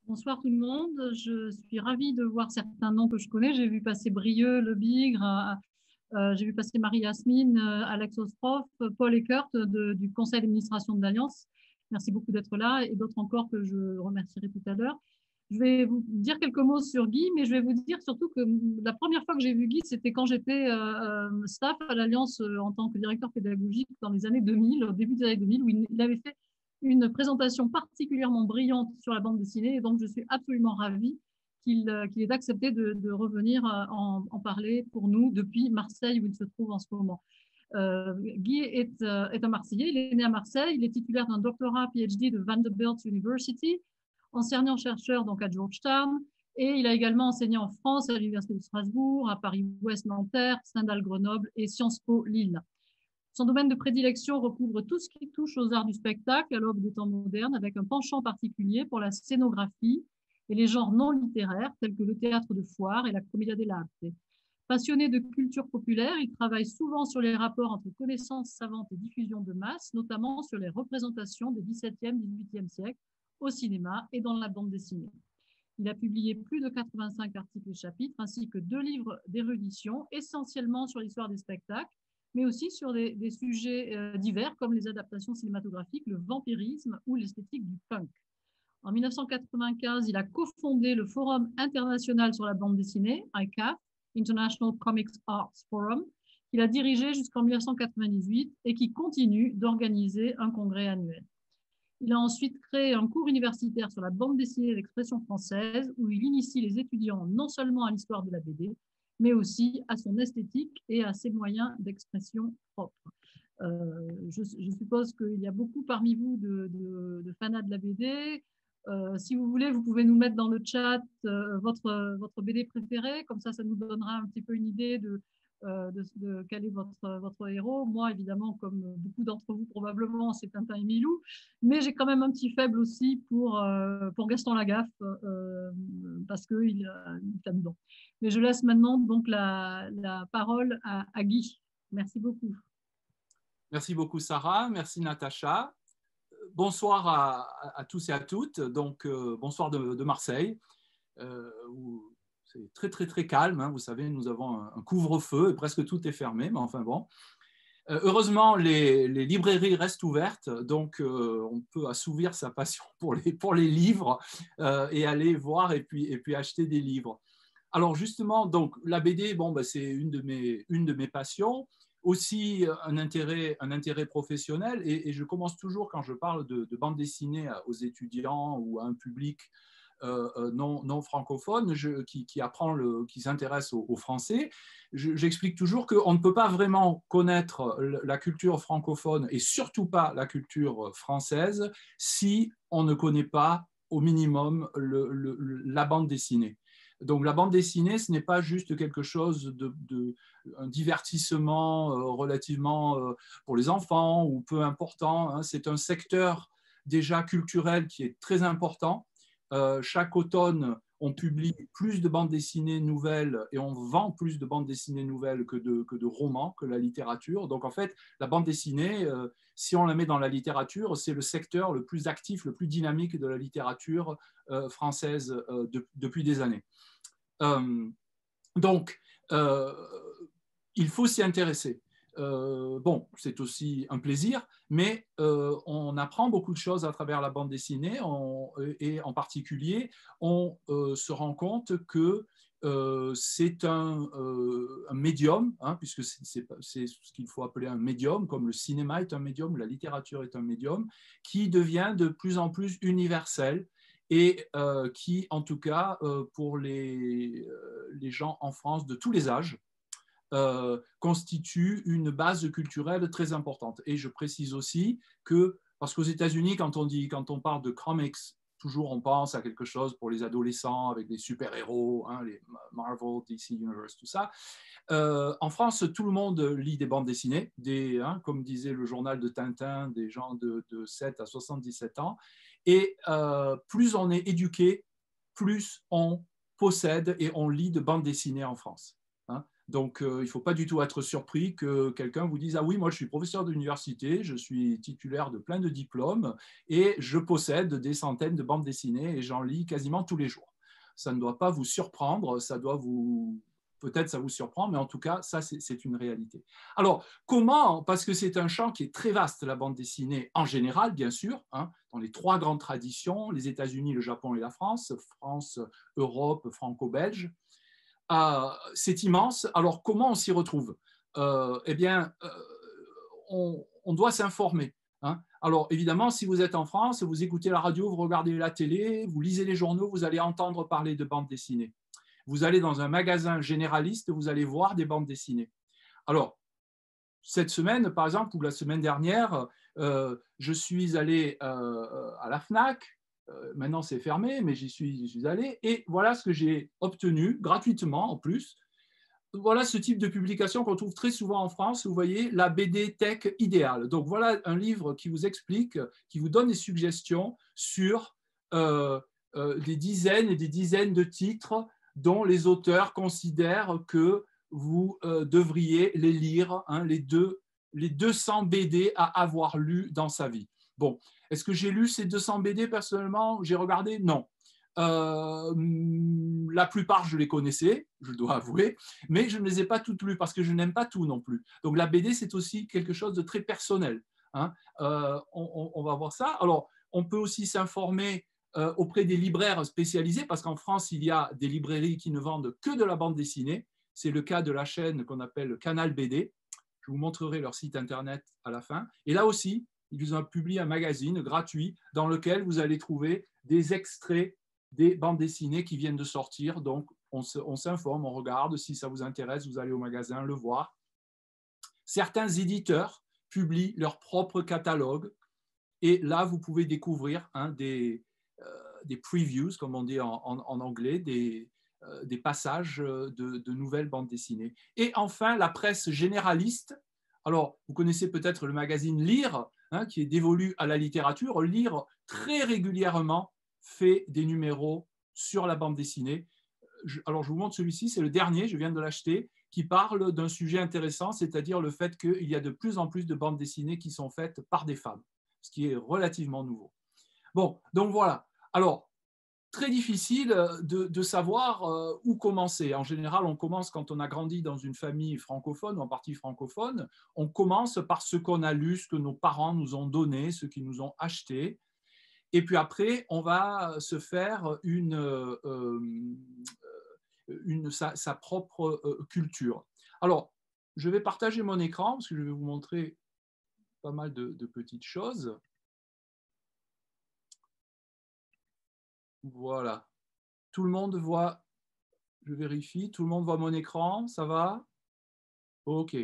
Bonsoir tout le monde. Je suis ravie de voir certains noms que je connais. J'ai vu passer Brieux, Le Bigre, j'ai vu passer Marie-Yasmine, Alex Ostroff, Paul Eckert du conseil d'administration de l'Alliance. Merci beaucoup d'être là et d'autres encore que je remercierai tout à l'heure. Je vais vous dire quelques mots sur Guy, mais je vais vous dire surtout que la première fois que j'ai vu Guy, c'était quand j'étais staff à l'Alliance en tant que directeur pédagogique dans les années 2000, au début des années 2000, où il avait fait une présentation particulièrement brillante sur la bande dessinée. Et donc, je suis absolument ravie qu'il ait accepté de revenir en parler pour nous depuis Marseille, où il se trouve en ce moment. Guy est un Marseillais, il est né à Marseille, il est titulaire d'un doctorat PhD de Vanderbilt University, enseignant-chercheur donc à Georgetown, et il a également enseigné en France à l'Université de Strasbourg, à Paris-Ouest, Nanterre, Stendhal, Grenoble et Sciences Po Lille. Son domaine de prédilection recouvre tout ce qui touche aux arts du spectacle à l'aube des temps modernes, avec un penchant particulier pour la scénographie et les genres non littéraires tels que le théâtre de foire et la commedia dell'arte. Passionné de culture populaire, il travaille souvent sur les rapports entre connaissances savantes et diffusion de masse, notamment sur les représentations des XVIIe, XVIIIe siècles au cinéma et dans la bande dessinée. Il a publié plus de 85 articles et chapitres, ainsi que 2 livres d'érudition, essentiellement sur l'histoire des spectacles, mais aussi sur des sujets divers comme les adaptations cinématographiques, le vampirisme ou l'esthétique du punk. En 1995, il a cofondé le Forum international sur la bande dessinée, ICAF, International Comics Arts Forum, qu'il a dirigé jusqu'en 1998 et qui continue d'organiser un congrès annuel. Il a ensuite créé un cours universitaire sur la bande dessinée et l'expression française, où il initie les étudiants non seulement à l'histoire de la BD, mais aussi à son esthétique et à ses moyens d'expression propres. Je suppose qu'il y a beaucoup parmi vous de fanats de la BD. Si vous voulez, vous pouvez nous mettre dans le chat votre BD préférée, comme ça nous donnera un petit peu une idée de quel est votre héros. Moi, évidemment, comme beaucoup d'entre vous probablement, c'est Tintin et Milou, mais j'ai quand même un petit faible aussi pour Gaston Lagaffe, parce qu'il est amusant. Mais je laisse maintenant donc la parole à Guy. Merci beaucoup. Merci beaucoup, Sarah. Merci, Natacha. Bonsoir à tous et à toutes. Donc, bonsoir de Marseille, où c'est très, très, très calme. Hein. Vous savez, nous avons un couvre-feu et presque tout est fermé, mais enfin bon. Heureusement, les librairies restent ouvertes, donc on peut assouvir sa passion pour les livres et aller voir et puis acheter des livres. Alors justement, donc, la BD, bon, bah, c'est une de mes passions, aussi un intérêt professionnel, et je commence toujours quand je parle de bande dessinée aux étudiants ou à un public non francophone qui s'intéresse au français. J'explique toujours qu'on ne peut pas vraiment connaître la culture francophone et surtout pas la culture française si on ne connaît pas au minimum la bande dessinée. Donc la bande dessinée, ce n'est pas juste quelque chose un divertissement relativement pour les enfants ou peu important. Hein. C'est un secteur déjà culturel qui est très important. Chaque automne, on publie plus de bandes dessinées nouvelles et on vend plus de bandes dessinées nouvelles que de romans, que la littérature. Donc en fait, la bande dessinée, si on la met dans la littérature, c'est le secteur le plus actif, le plus dynamique de la littérature française depuis des années. Donc, il faut s'y intéresser. Bon, c'est aussi un plaisir, mais on apprend beaucoup de choses à travers la bande dessinée et en particulier, on se rend compte que c'est un médium, hein, puisque c'est ce qu'il faut appeler un médium, comme le cinéma est un médium, la littérature est un médium, qui devient de plus en plus universel et qui, en tout cas, pour les gens en France de tous les âges, constitue une base culturelle très importante. Et je précise aussi que, parce qu'aux États-Unis, quand on parle de comics, toujours on pense à quelque chose pour les adolescents avec des super-héros, hein, les Marvel, DC Universe, tout ça. En France, tout le monde lit des bandes dessinées, comme disait le journal de Tintin, des gens de 7 à 77 ans. Et plus on est éduqué, plus on possède et on lit de bandes dessinées en France. Hein. Donc, il ne faut pas du tout être surpris que quelqu'un vous dise « Ah oui, moi je suis professeur d'université, je suis titulaire de plein de diplômes et je possède des centaines de bandes dessinées et j'en lis quasiment tous les jours. » Ça ne doit pas vous surprendre, ça doit vous... Peut-être ça vous surprend, mais en tout cas, ça, c'est une réalité. Alors, comment, parce que c'est un champ qui est très vaste, la bande dessinée en général, bien sûr, hein, dans les trois grandes traditions, les États-Unis, le Japon et la France, France, Europe, franco-belge, c'est immense. Alors, comment on s'y retrouve? Eh bien, on doit s'informer. Hein. Alors, évidemment, si vous êtes en France, vous écoutez la radio, vous regardez la télé, vous lisez les journaux, vous allez entendre parler de bande dessinée. Vous allez dans un magasin généraliste, vous allez voir des bandes dessinées. Alors, cette semaine, par exemple, ou la semaine dernière, je suis allé à la FNAC. Maintenant, c'est fermé, mais j'y suis allé. Et voilà ce que j'ai obtenu, gratuitement en plus. Voilà ce type de publication qu'on trouve très souvent en France. Vous voyez, la BD Tech idéale. Donc, voilà un livre qui vous explique, qui vous donne des suggestions sur des dizaines et des dizaines de titres dont les auteurs considèrent que vous devriez les lire, hein, les 200 BD à avoir lu dans sa vie. Bon, est-ce que j'ai lu ces 200 BD personnellement? J'ai regardé? Non. La plupart, je les connaissais, je dois avouer, mais je ne les ai pas toutes lues parce que je n'aime pas tout non plus. Donc la BD, c'est aussi quelque chose de très personnel. Hein. On va voir ça. Alors, on peut aussi s'informer auprès des libraires spécialisés, parce qu'en France, il y a des librairies qui ne vendent que de la bande dessinée. C'est le cas de la chaîne qu'on appelle Canal BD. Je vous montrerai leur site internet à la fin. Et là aussi, ils ont publié un magazine gratuit dans lequel vous allez trouver des extraits des bandes dessinées qui viennent de sortir. Donc, on s'informe, on regarde. Si ça vous intéresse, vous allez au magasin le voir. Certains éditeurs publient leur propre catalogue. Et là, vous pouvez découvrir des previews, comme on dit en anglais, des passages de nouvelles bandes dessinées. Et enfin, la presse généraliste. Alors, vous connaissez peut-être le magazine Lire, hein, qui est dévolu à la littérature. Lire, très régulièrement, fait des numéros sur la bande dessinée. Alors, je vous montre celui-ci, c'est le dernier, je viens de l'acheter, qui parle d'un sujet intéressant, c'est-à-dire le fait qu'il y a de plus en plus de bandes dessinées qui sont faites par des femmes, ce qui est relativement nouveau. Bon, donc voilà. Alors, très difficile de savoir où commencer. En général, on commence quand on a grandi dans une famille francophone, ou en partie francophone, on commence par ce qu'on a lu, ce que nos parents nous ont donné, ce qu'ils nous ont acheté. Et puis après, on va se faire sa propre culture. Alors, je vais partager mon écran parce que je vais vous montrer pas mal de petites choses. Voilà. Tout le monde voit, je vérifie, tout le monde voit mon écran, ça va? OK.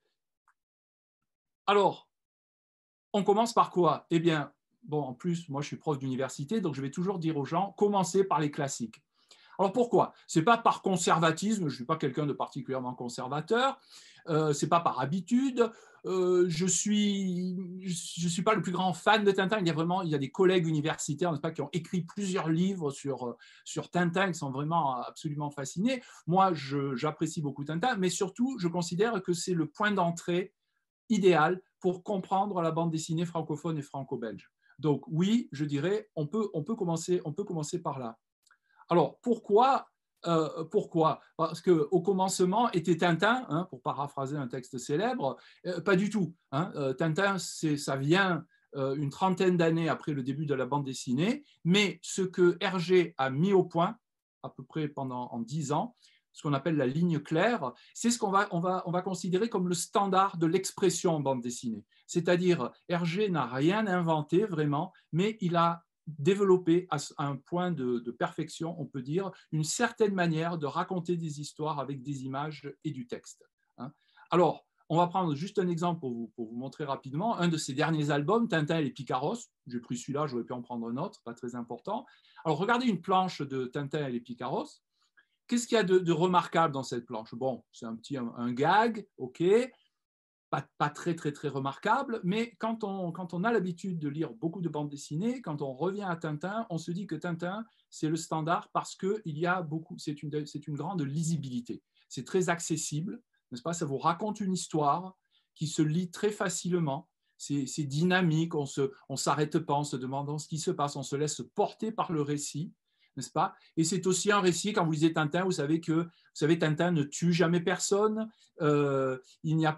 Alors, on commence par quoi? Eh bien, bon, en plus, moi je suis prof d'université, donc je vais toujours dire aux gens, commencez par les classiques. Alors pourquoi? Ce n'est pas par conservatisme, je ne suis pas quelqu'un de particulièrement conservateur, ce n'est pas par habitude, je suis pas le plus grand fan de Tintin. Il y a des collègues universitaires, n'est-ce pas, qui ont écrit plusieurs livres sur Tintin, qui sont vraiment absolument fascinés. Moi, j'apprécie beaucoup Tintin, mais surtout, je considère que c'est le point d'entrée idéal pour comprendre la bande dessinée francophone et franco-belge. Donc oui, je dirais, on peut commencer par là. Alors, pourquoi? Parce qu'au commencement était Tintin, hein, pour paraphraser un texte célèbre, pas du tout. Hein. Tintin, ça vient une trentaine d'années après le début de la bande dessinée, mais ce que Hergé a mis au point, à peu près en 10 ans, ce qu'on appelle la ligne claire, c'est ce qu'on va considérer comme le standard de l'expression en bande dessinée. C'est-à-dire, Hergé n'a rien inventé vraiment, mais il a développer à un point de perfection, on peut dire, une certaine manière de raconter des histoires avec des images et du texte. Hein. Alors, on va prendre juste un exemple pour vous montrer rapidement. Un de ses derniers albums, Tintin et les Picaros. J'ai pris celui-là, j'aurais pu en prendre un autre, pas très important. Alors, regardez une planche de Tintin et les Picaros. Qu'est-ce qu'il y a de remarquable dans cette planche? Bon, c'est un gag, ok, pas très, très, très remarquable, mais quand on a l'habitude de lire beaucoup de bandes dessinées, quand on revient à Tintin, on se dit que Tintin, c'est le standard parce qu'il y a beaucoup, c'est une grande lisibilité. c'est très accessible, n'est-ce pas? Ça vous raconte une histoire qui se lit très facilement. C'est dynamique, on ne s'arrête pas en se demandant ce qui se passe, on se laisse porter par le récit, n'est-ce pas? Et c'est aussi un récit, quand vous lisez Tintin, vous savez que Tintin ne tue jamais personne, il n'y a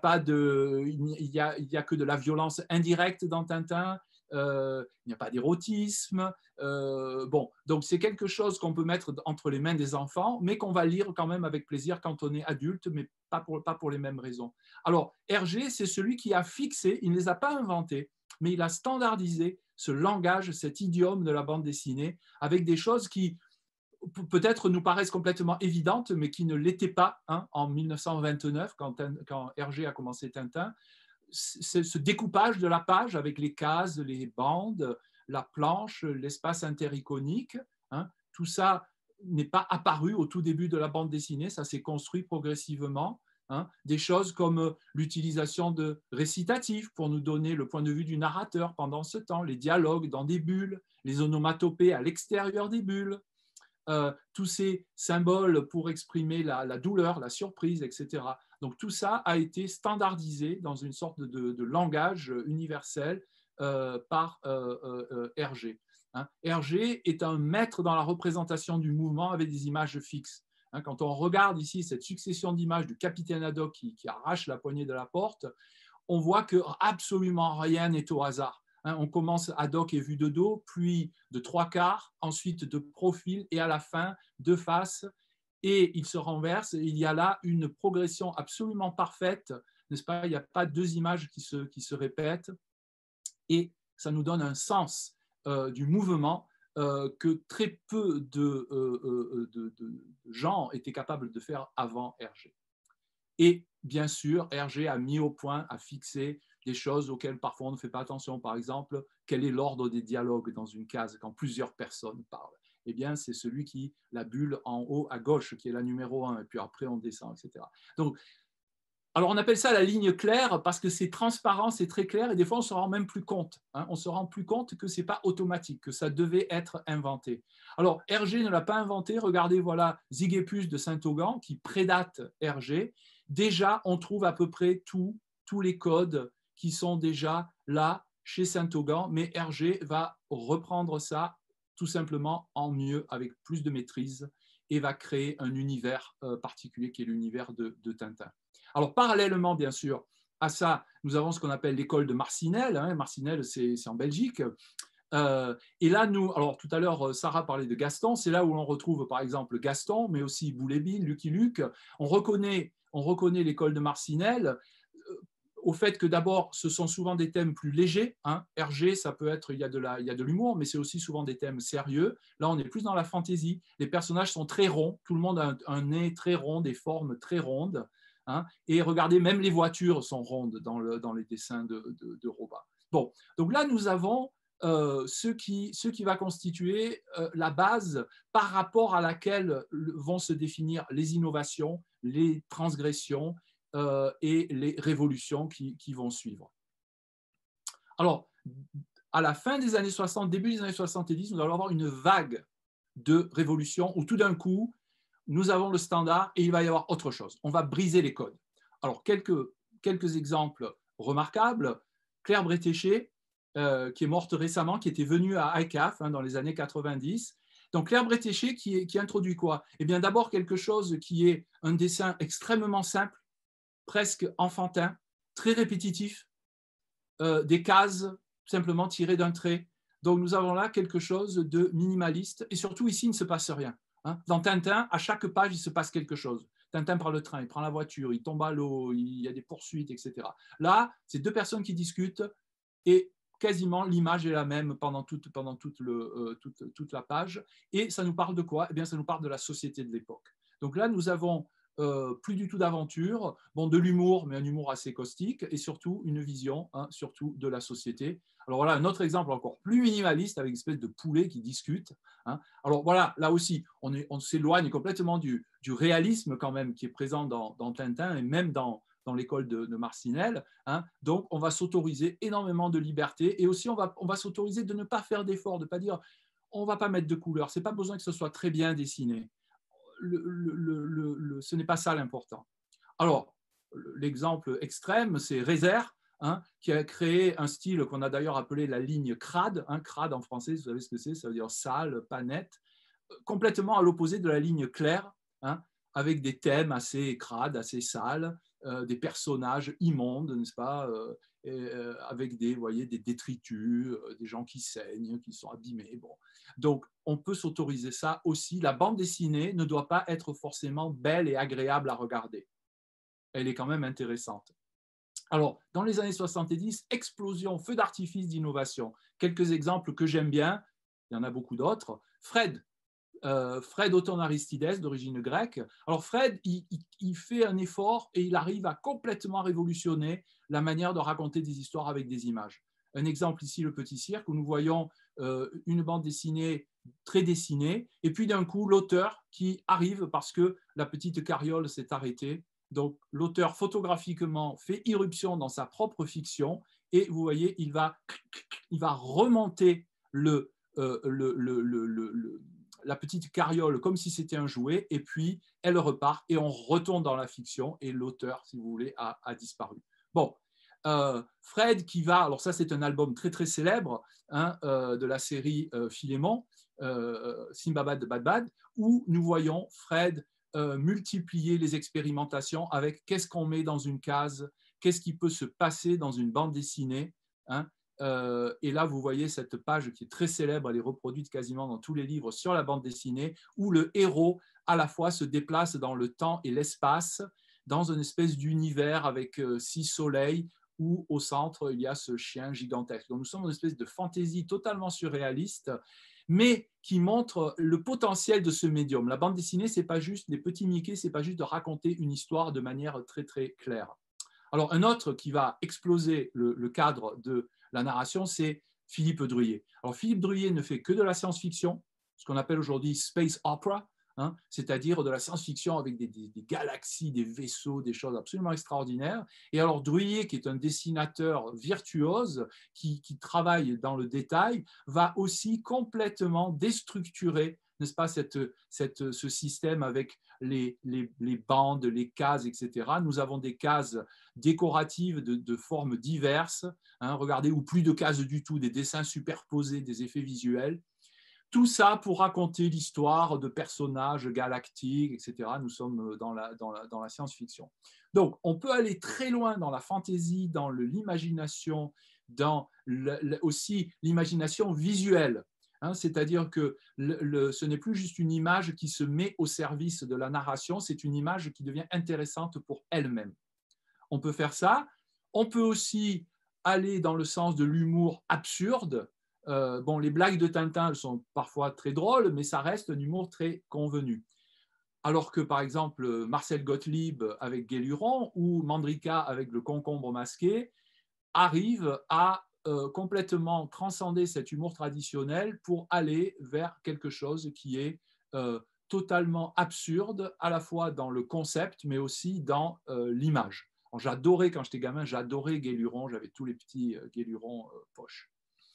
que de la violence indirecte dans Tintin, il n'y a pas d'érotisme. Bon, donc c'est quelque chose qu'on peut mettre entre les mains des enfants, mais qu'on va lire quand même avec plaisir quand on est adulte, mais pas pour les mêmes raisons. Alors, Hergé, c'est celui qui a fixé, il ne les a pas inventés, mais il a standardisé ce langage, cet idiome de la bande dessinée, avec des choses qui peut-être nous paraissent complètement évidentes, mais qui ne l'étaient pas en 1929, quand Hergé a commencé Tintin. Ce découpage de la page avec les cases, les bandes, la planche, l'espace intericonique, tout ça n'est pas apparu au tout début de la bande dessinée, ça s'est construit progressivement. Des choses comme l'utilisation de récitatifs pour nous donner le point de vue du narrateur pendant ce temps, les dialogues dans des bulles, les onomatopées à l'extérieur des bulles, tous ces symboles pour exprimer la douleur, la surprise, etc. Donc tout ça a été standardisé dans une sorte de langage universel par Hergé. Hergé est un maître dans la représentation du mouvement avec des images fixes. Quand on regarde ici cette succession d'images du capitaine Haddock qui arrache la poignée de la porte, on voit que absolument rien n'est au hasard. On commence Haddock et vu de dos, puis de trois quarts, ensuite de profil et à la fin de face. Et il se renverse. Et il y a là une progression absolument parfaite, n'est-ce pas? Il n'y a pas deux images qui se répètent. Et ça nous donne un sens du mouvement que très peu de gens étaient capables de faire avant Hergé. Et bien sûr, Hergé a mis au point, a fixé des choses auxquelles parfois on ne fait pas attention. Par exemple, quel est l'ordre des dialogues dans une case quand plusieurs personnes parlent? Eh bien, c'est celui qui, la bulle en haut à gauche, qui est la numéro 1, et puis après on descend, etc. Donc, alors on appelle ça la ligne claire parce que c'est transparent, c'est très clair, et des fois on ne se rend même plus compte. On ne se rend plus compte que ce n'est pas automatique, que ça devait être inventé. Alors, Hergé ne l'a pas inventé. Regardez, voilà, Zygépus de Saint-Augan, qui prédate Hergé. Déjà, on trouve à peu près tous les codes qui sont déjà là chez Saint-Augan, mais Hergé va reprendre ça tout simplement en mieux, avec plus de maîtrise, et va créer un univers particulier qui est l'univers de Tintin. Alors, parallèlement, bien sûr, à ça, nous avons ce qu'on appelle l'école de Marcinelle. Marcinelle, c'est en Belgique. Et là, alors tout à l'heure, Sarah parlait de Gaston. C'est là où on retrouve, par exemple, Gaston, mais aussi Boulet-Bill, Lucky Luke. On reconnaît l'école de Marcinelle au fait que d'abord, ce sont souvent des thèmes plus légers. Hergé, ça peut être, il y a de l'humour, mais c'est aussi souvent des thèmes sérieux. Là, on est plus dans la fantaisie. Les personnages sont très ronds. Tout le monde a un nez très rond, des formes très rondes. Et regardez, même les voitures sont rondes dans les dessins de Roba. Bon, donc là, nous avons ce qui va constituer la base par rapport à laquelle vont se définir les innovations, les transgressions et les révolutions qui vont suivre. Alors, à la fin des années 60, début des années 70, nous allons avoir une vague de révolutions où tout d'un coup, nous avons le standard et il va y avoir autre chose. On va briser les codes. Alors, quelques exemples remarquables. Claire Bretéché, qui est morte récemment, qui était venue à ICAF dans les années 90. Donc, Claire Bretéché qui introduit quoi? Eh bien, d'abord, quelque chose qui est un dessin extrêmement simple, presque enfantin, très répétitif, des cases simplement tirées d'un trait. Donc, nous avons là quelque chose de minimaliste. Et surtout, ici, il ne se passe rien. Dans Tintin, à chaque page, il se passe quelque chose. Tintin prend le train, il prend la voiture, il tombe à l'eau, il y a des poursuites, etc. Là, c'est deux personnes qui discutent et quasiment l'image est la même pendant toute la page. Et ça nous parle de quoi? Eh bien, ça nous parle de la société de l'époque. Donc là, nous avons plus du tout d'aventure, de l'humour, mais un humour assez caustique, et surtout une vision, surtout de la société. Alors voilà, un autre exemple encore plus minimaliste avec une espèce de poulet qui discute. Alors voilà, là aussi, on s'éloigne complètement du réalisme quand même qui est présent dans Tintin et même dans l'école de Marcinelle. Donc, on va s'autoriser énormément de liberté et aussi on va s'autoriser de ne pas faire d'efforts, de ne pas dire on ne va pas mettre de couleurs. Ce n'est pas besoin que ce soit très bien dessiné. ce n'est pas ça l'important. Alors, l'exemple extrême, c'est Rezer, hein, qui a créé un style qu'on a d'ailleurs appelé la ligne crade. Hein, crade en français, vous savez ce que c'est, ça veut dire sale, pas net, complètement à l'opposé de la ligne claire, hein, avec des thèmes assez crades, assez sales, des personnages immondes, n'est-ce pas, avec des, voyez, des détritus, des gens qui saignent, qui sont abîmés. Bon. Donc, on peut s'autoriser ça aussi. La bande dessinée ne doit pas être forcément belle et agréable à regarder. Elle est quand même intéressante. Alors, dans les années 70, explosion, feu d'artifice d'innovation. Quelques exemples que j'aime bien, il y en a beaucoup d'autres. Fred Othon Aristides, d'origine grecque. Alors Fred, il fait un effort et il arrive à complètement révolutionner la manière de raconter des histoires avec des images. Un exemple ici, Le Petit Cirque, où nous voyons une bande dessinée très dessinée, et puis d'un coup, l'auteur qui arrive parce que la petite carriole s'est arrêtée. Donc l'auteur photographiquement fait irruption dans sa propre fiction, et vous voyez, il va remonter la petite carriole comme si c'était un jouet, et puis elle repart et on retourne dans la fiction et l'auteur, si vous voulez, a disparu. Bon, Fred qui va, alors ça c'est un album très très célèbre, hein, de la série Philémon, Simbabad de Bad, où nous voyons Fred multiplier les expérimentations avec qu'est-ce qu'on met dans une case, qu'est-ce qui peut se passer dans une bande dessinée, hein, et là, vous voyez cette page qui est très célèbre, elle est reproduite quasiment dans tous les livres sur la bande dessinée, où le héros, à la fois, se déplace dans le temps et l'espace, dans une espèce d'univers avec 6 soleils, où au centre, il y a ce chien gigantesque. Donc, nous sommes dans une espèce de fantaisie totalement surréaliste, mais qui montre le potentiel de ce médium. La bande dessinée, ce n'est pas juste des petits Mickey, ce n'est pas juste de raconter une histoire de manière très, très claire. Alors, un autre qui va exploser le cadre de la narration, c'est Philippe Druillet. Alors, Philippe Druillet ne fait que de la science-fiction, ce qu'on appelle aujourd'hui space opera, hein, c'est-à-dire de la science-fiction avec des galaxies, des vaisseaux, des choses absolument extraordinaires. Et alors, Druillet, qui est un dessinateur virtuose, qui travaille dans le détail, va aussi complètement déstructurer, n'est-ce pas, ce système avec les bandes, les cases, etc. Nous avons des cases décoratives de formes diverses, hein, regardez, ou plus de cases du tout, des dessins superposés, des effets visuels. Tout ça pour raconter l'histoire de personnages galactiques, etc. Nous sommes dans la science-fiction. Donc, on peut aller très loin dans la fantaisie, dans l'imagination, dans aussi l'imagination visuelle. Hein, c'est-à-dire que ce n'est plus juste une image qui se met au service de la narration, c'est une image qui devient intéressante pour elle-même. On peut faire ça. On peut aussi aller dans le sens de l'humour absurde. Bon, les blagues de Tintin sont parfois très drôles, mais ça reste un humour très convenu. Alors que, par exemple, Marcel Gottlieb avec Guéluron ou Mandrika avec le concombre masqué arrivent à complètement transcender cet humour traditionnel pour aller vers quelque chose qui est totalement absurde, à la fois dans le concept, mais aussi dans l'image. J'adorais, quand j'étais gamin, j'adorais Guéluron, j'avais tous les petits Guéluron poche.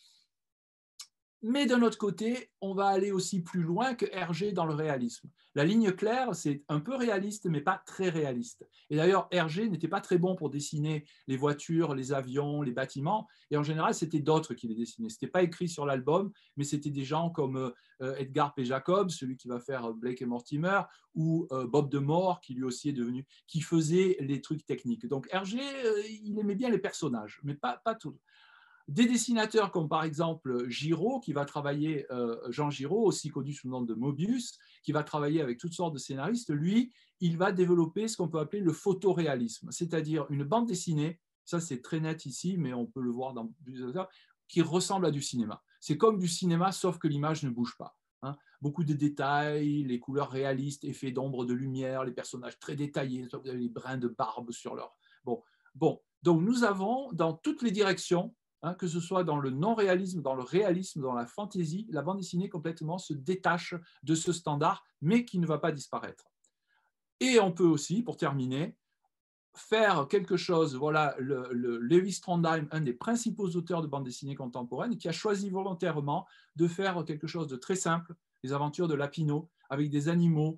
Mais d'un autre côté, on va aller aussi plus loin que Hergé dans le réalisme. La ligne claire, c'est un peu réaliste, mais pas très réaliste. Et d'ailleurs, Hergé n'était pas très bon pour dessiner les voitures, les avions, les bâtiments. Et en général, c'était d'autres qui les dessinaient. Ce n'était pas écrit sur l'album, mais c'était des gens comme Edgar P. Jacobs, celui qui va faire Blake et Mortimer, ou Bob de Moor, qui lui aussi est devenu, qui faisait les trucs techniques. Donc Hergé, il aimait bien les personnages, mais pas tout. Des dessinateurs comme par exemple Giraud, qui va travailler, Jean Giraud, aussi connu sous le nom de Mobius, qui va travailler avec toutes sortes de scénaristes, lui, il va développer ce qu'on peut appeler le photoréalisme, c'est-à-dire une bande dessinée, ça c'est très net ici, mais on peut le voir dans plusieurs heures, qui ressemble à du cinéma. C'est comme du cinéma, sauf que l'image ne bouge pas. Hein. Beaucoup de détails, les couleurs réalistes, effets d'ombre, de lumière, les personnages très détaillés, vous avez les brins de barbe sur leur... Bon. Donc nous avons dans toutes les directions, hein, que ce soit dans le non-réalisme, dans le réalisme, dans la fantaisie, la bande dessinée complètement se détache de ce standard, mais qui ne va pas disparaître. Et on peut aussi, pour terminer, faire quelque chose, voilà, Levi Strandheim, un des principaux auteurs de bande dessinée contemporaine, qui a choisi volontairement de faire quelque chose de très simple, les aventures de Lapino, avec des animaux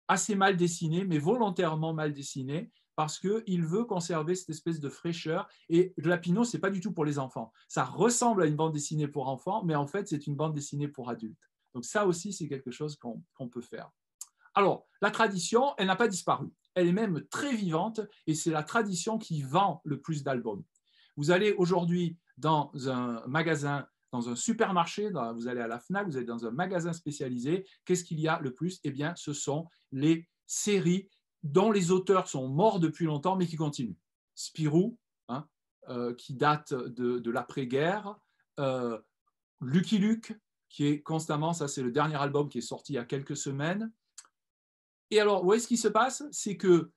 assez mal dessiné, mais volontairement mal dessiné, parce qu'il veut conserver cette espèce de fraîcheur. Et Lapino, ce n'est pas du tout pour les enfants. Ça ressemble à une bande dessinée pour enfants, mais en fait, c'est une bande dessinée pour adultes. Donc ça aussi, c'est quelque chose qu'on peut faire. Alors, la tradition, elle n'a pas disparu. Elle est même très vivante, et c'est la tradition qui vend le plus d'albums. Vous allez aujourd'hui dans un magasin, dans un supermarché, vous allez à la FNAC, vous allez dans un magasin spécialisé, qu'est-ce qu'il y a le plus? Eh bien, ce sont les séries dont les auteurs sont morts depuis longtemps, mais qui continuent. Spirou, hein, qui date de l'après-guerre, Lucky Luke, qui est constamment, ça c'est le dernier album qui est sorti il y a quelques semaines. Et alors, où est-ce qui se passe? C'est que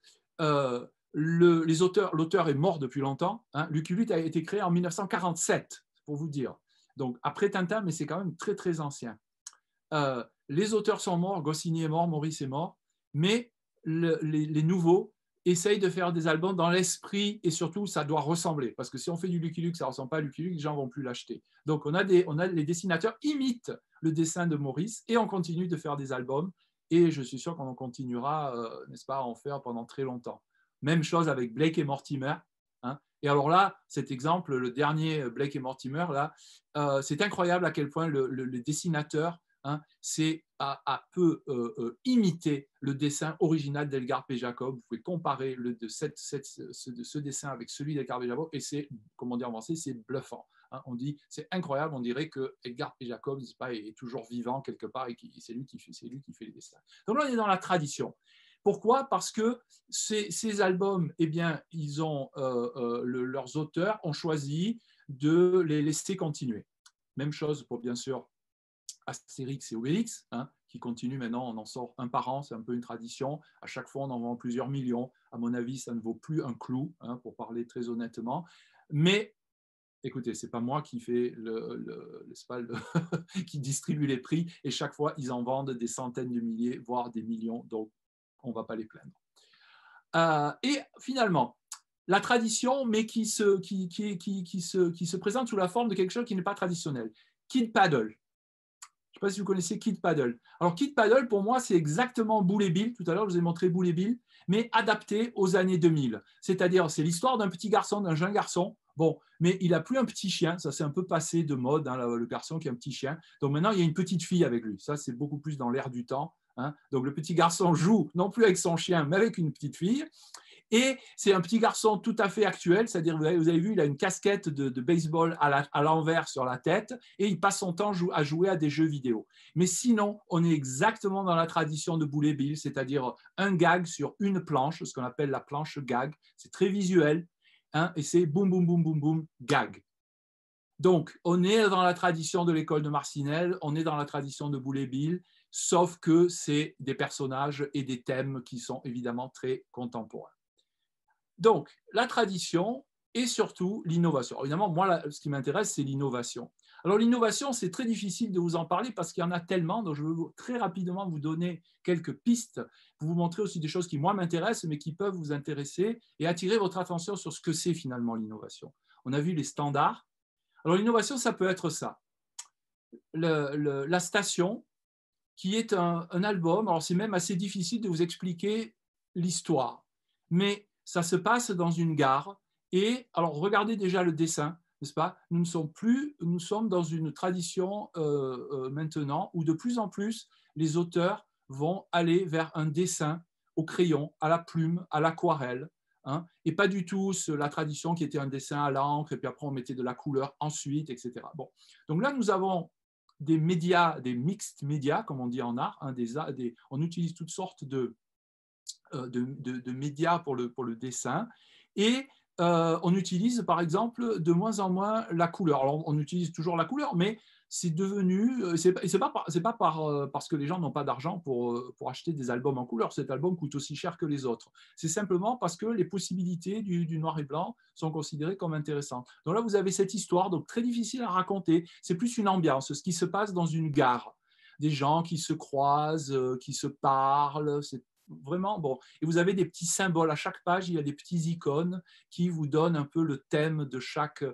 l'auteur est mort depuis longtemps. Hein. Lucky Luke a été créé en 1947, pour vous dire. Donc, après Tintin, mais c'est quand même très, très ancien. Les auteurs sont morts, Goscinny est mort, Maurice est mort, mais les nouveaux essayent de faire des albums dans l'esprit et surtout, ça doit ressembler. Parce que si on fait du Lucky Luke, ça ne ressemble pas à Lucky Luke, les gens ne vont plus l'acheter. Donc, les dessinateurs imitent le dessin de Maurice et on continue de faire des albums. Et je suis sûr qu'on en continuera, n'est-ce pas, à en faire pendant très longtemps. Même chose avec Blake et Mortimer. Hein. Et alors là, cet exemple, le dernier Blake et Mortimer, là, c'est incroyable à quel point le dessinateur peu imiter le dessin original d'Edgar P. Jacob. Vous pouvez comparer ce dessin avec celui d'Edgar P. Jacob et c'est, comment dire en français, c'est bluffant. Hein. On dit, c'est incroyable, on dirait que Edgar P. Jacob est toujours vivant quelque part et c'est lui qui fait les dessins. Donc là, on est dans la tradition. Pourquoi? Parce que ces albums, eh bien, leurs auteurs ont choisi de les laisser continuer. Même chose pour, bien sûr, Astérix et Obélix, hein, qui continuent maintenant, on en sort un par an, c'est un peu une tradition. À chaque fois, on en vend plusieurs millions. À mon avis, ça ne vaut plus un clou, hein, pour parler très honnêtement. Mais écoutez, ce n'est pas moi qui fais qui distribue les prix, et chaque fois, ils en vendent des centaines de milliers, voire des millions, donc on ne va pas les plaindre. Et finalement, la tradition, mais qui se présente sous la forme de quelque chose qui n'est pas traditionnel. Kid Paddle. Je ne sais pas si vous connaissez Kid Paddle. Alors, Kid Paddle, pour moi, c'est exactement Boule et Bill. Tout à l'heure, je vous ai montré Boule et Bill, mais adapté aux années 2000. C'est-à-dire, c'est l'histoire d'un petit garçon, d'un jeune garçon. Bon, mais il n'a plus un petit chien. Ça s'est un peu passé de mode, hein, le garçon qui a un petit chien. Donc maintenant, il y a une petite fille avec lui. Ça, c'est beaucoup plus dans l'air du temps. Hein. Donc, le petit garçon joue non plus avec son chien, mais avec une petite fille. Et c'est un petit garçon tout à fait actuel, c'est-à-dire, vous avez vu, il a une casquette de baseball à l'envers sur la tête et il passe son temps à jouer à des jeux vidéo. Mais sinon, on est exactement dans la tradition de Boule et Bill, c'est-à-dire un gag sur une planche, ce qu'on appelle la planche gag. C'est très visuel, hein, et c'est boum, boum, boum, boum, boum, gag. Donc, on est dans la tradition de l'école de Marcinelle, on est dans la tradition de Boule et Bill, sauf que c'est des personnages et des thèmes qui sont évidemment très contemporains. Donc, la tradition et surtout l'innovation. Évidemment, moi, ce qui m'intéresse, c'est l'innovation. Alors, l'innovation, c'est très difficile de vous en parler parce qu'il y en a tellement, donc je vais très rapidement vous donner quelques pistes, pour vous montrer aussi des choses qui, moi, m'intéressent, mais qui peuvent vous intéresser et attirer votre attention sur ce que c'est finalement l'innovation. On a vu les standards. Alors, l'innovation, ça peut être ça. La station, qui est un album, alors c'est même assez difficile de vous expliquer l'histoire, mais ça se passe dans une gare. Et alors, regardez déjà le dessin, n'est-ce pas? Nous sommes dans une tradition maintenant où de plus en plus les auteurs vont aller vers un dessin au crayon, à la plume, à l'aquarelle, hein, et pas du tout la tradition qui était un dessin à l'encre et puis après on mettait de la couleur ensuite, etc. Bon, donc là nous avons des médias, des mixed médias, comme on dit en art, hein, on utilise toutes sortes de médias pour le dessin, et on utilise par exemple de moins en moins la couleur. Alors on utilise toujours la couleur, mais c'est devenu, c'est pas parce que les gens n'ont pas d'argent pour acheter des albums en couleur. Cet album coûte aussi cher que les autres. C'est simplement parce que les possibilités du noir et blanc sont considérées comme intéressantes. Donc là, vous avez cette histoire, donc très difficile à raconter. C'est plus une ambiance, ce qui se passe dans une gare. Des gens qui se croisent, qui se parlent, c'est vraiment bon. Et vous avez des petits symboles à chaque page, il y a des petits icônes qui vous donnent un peu le thème de chaque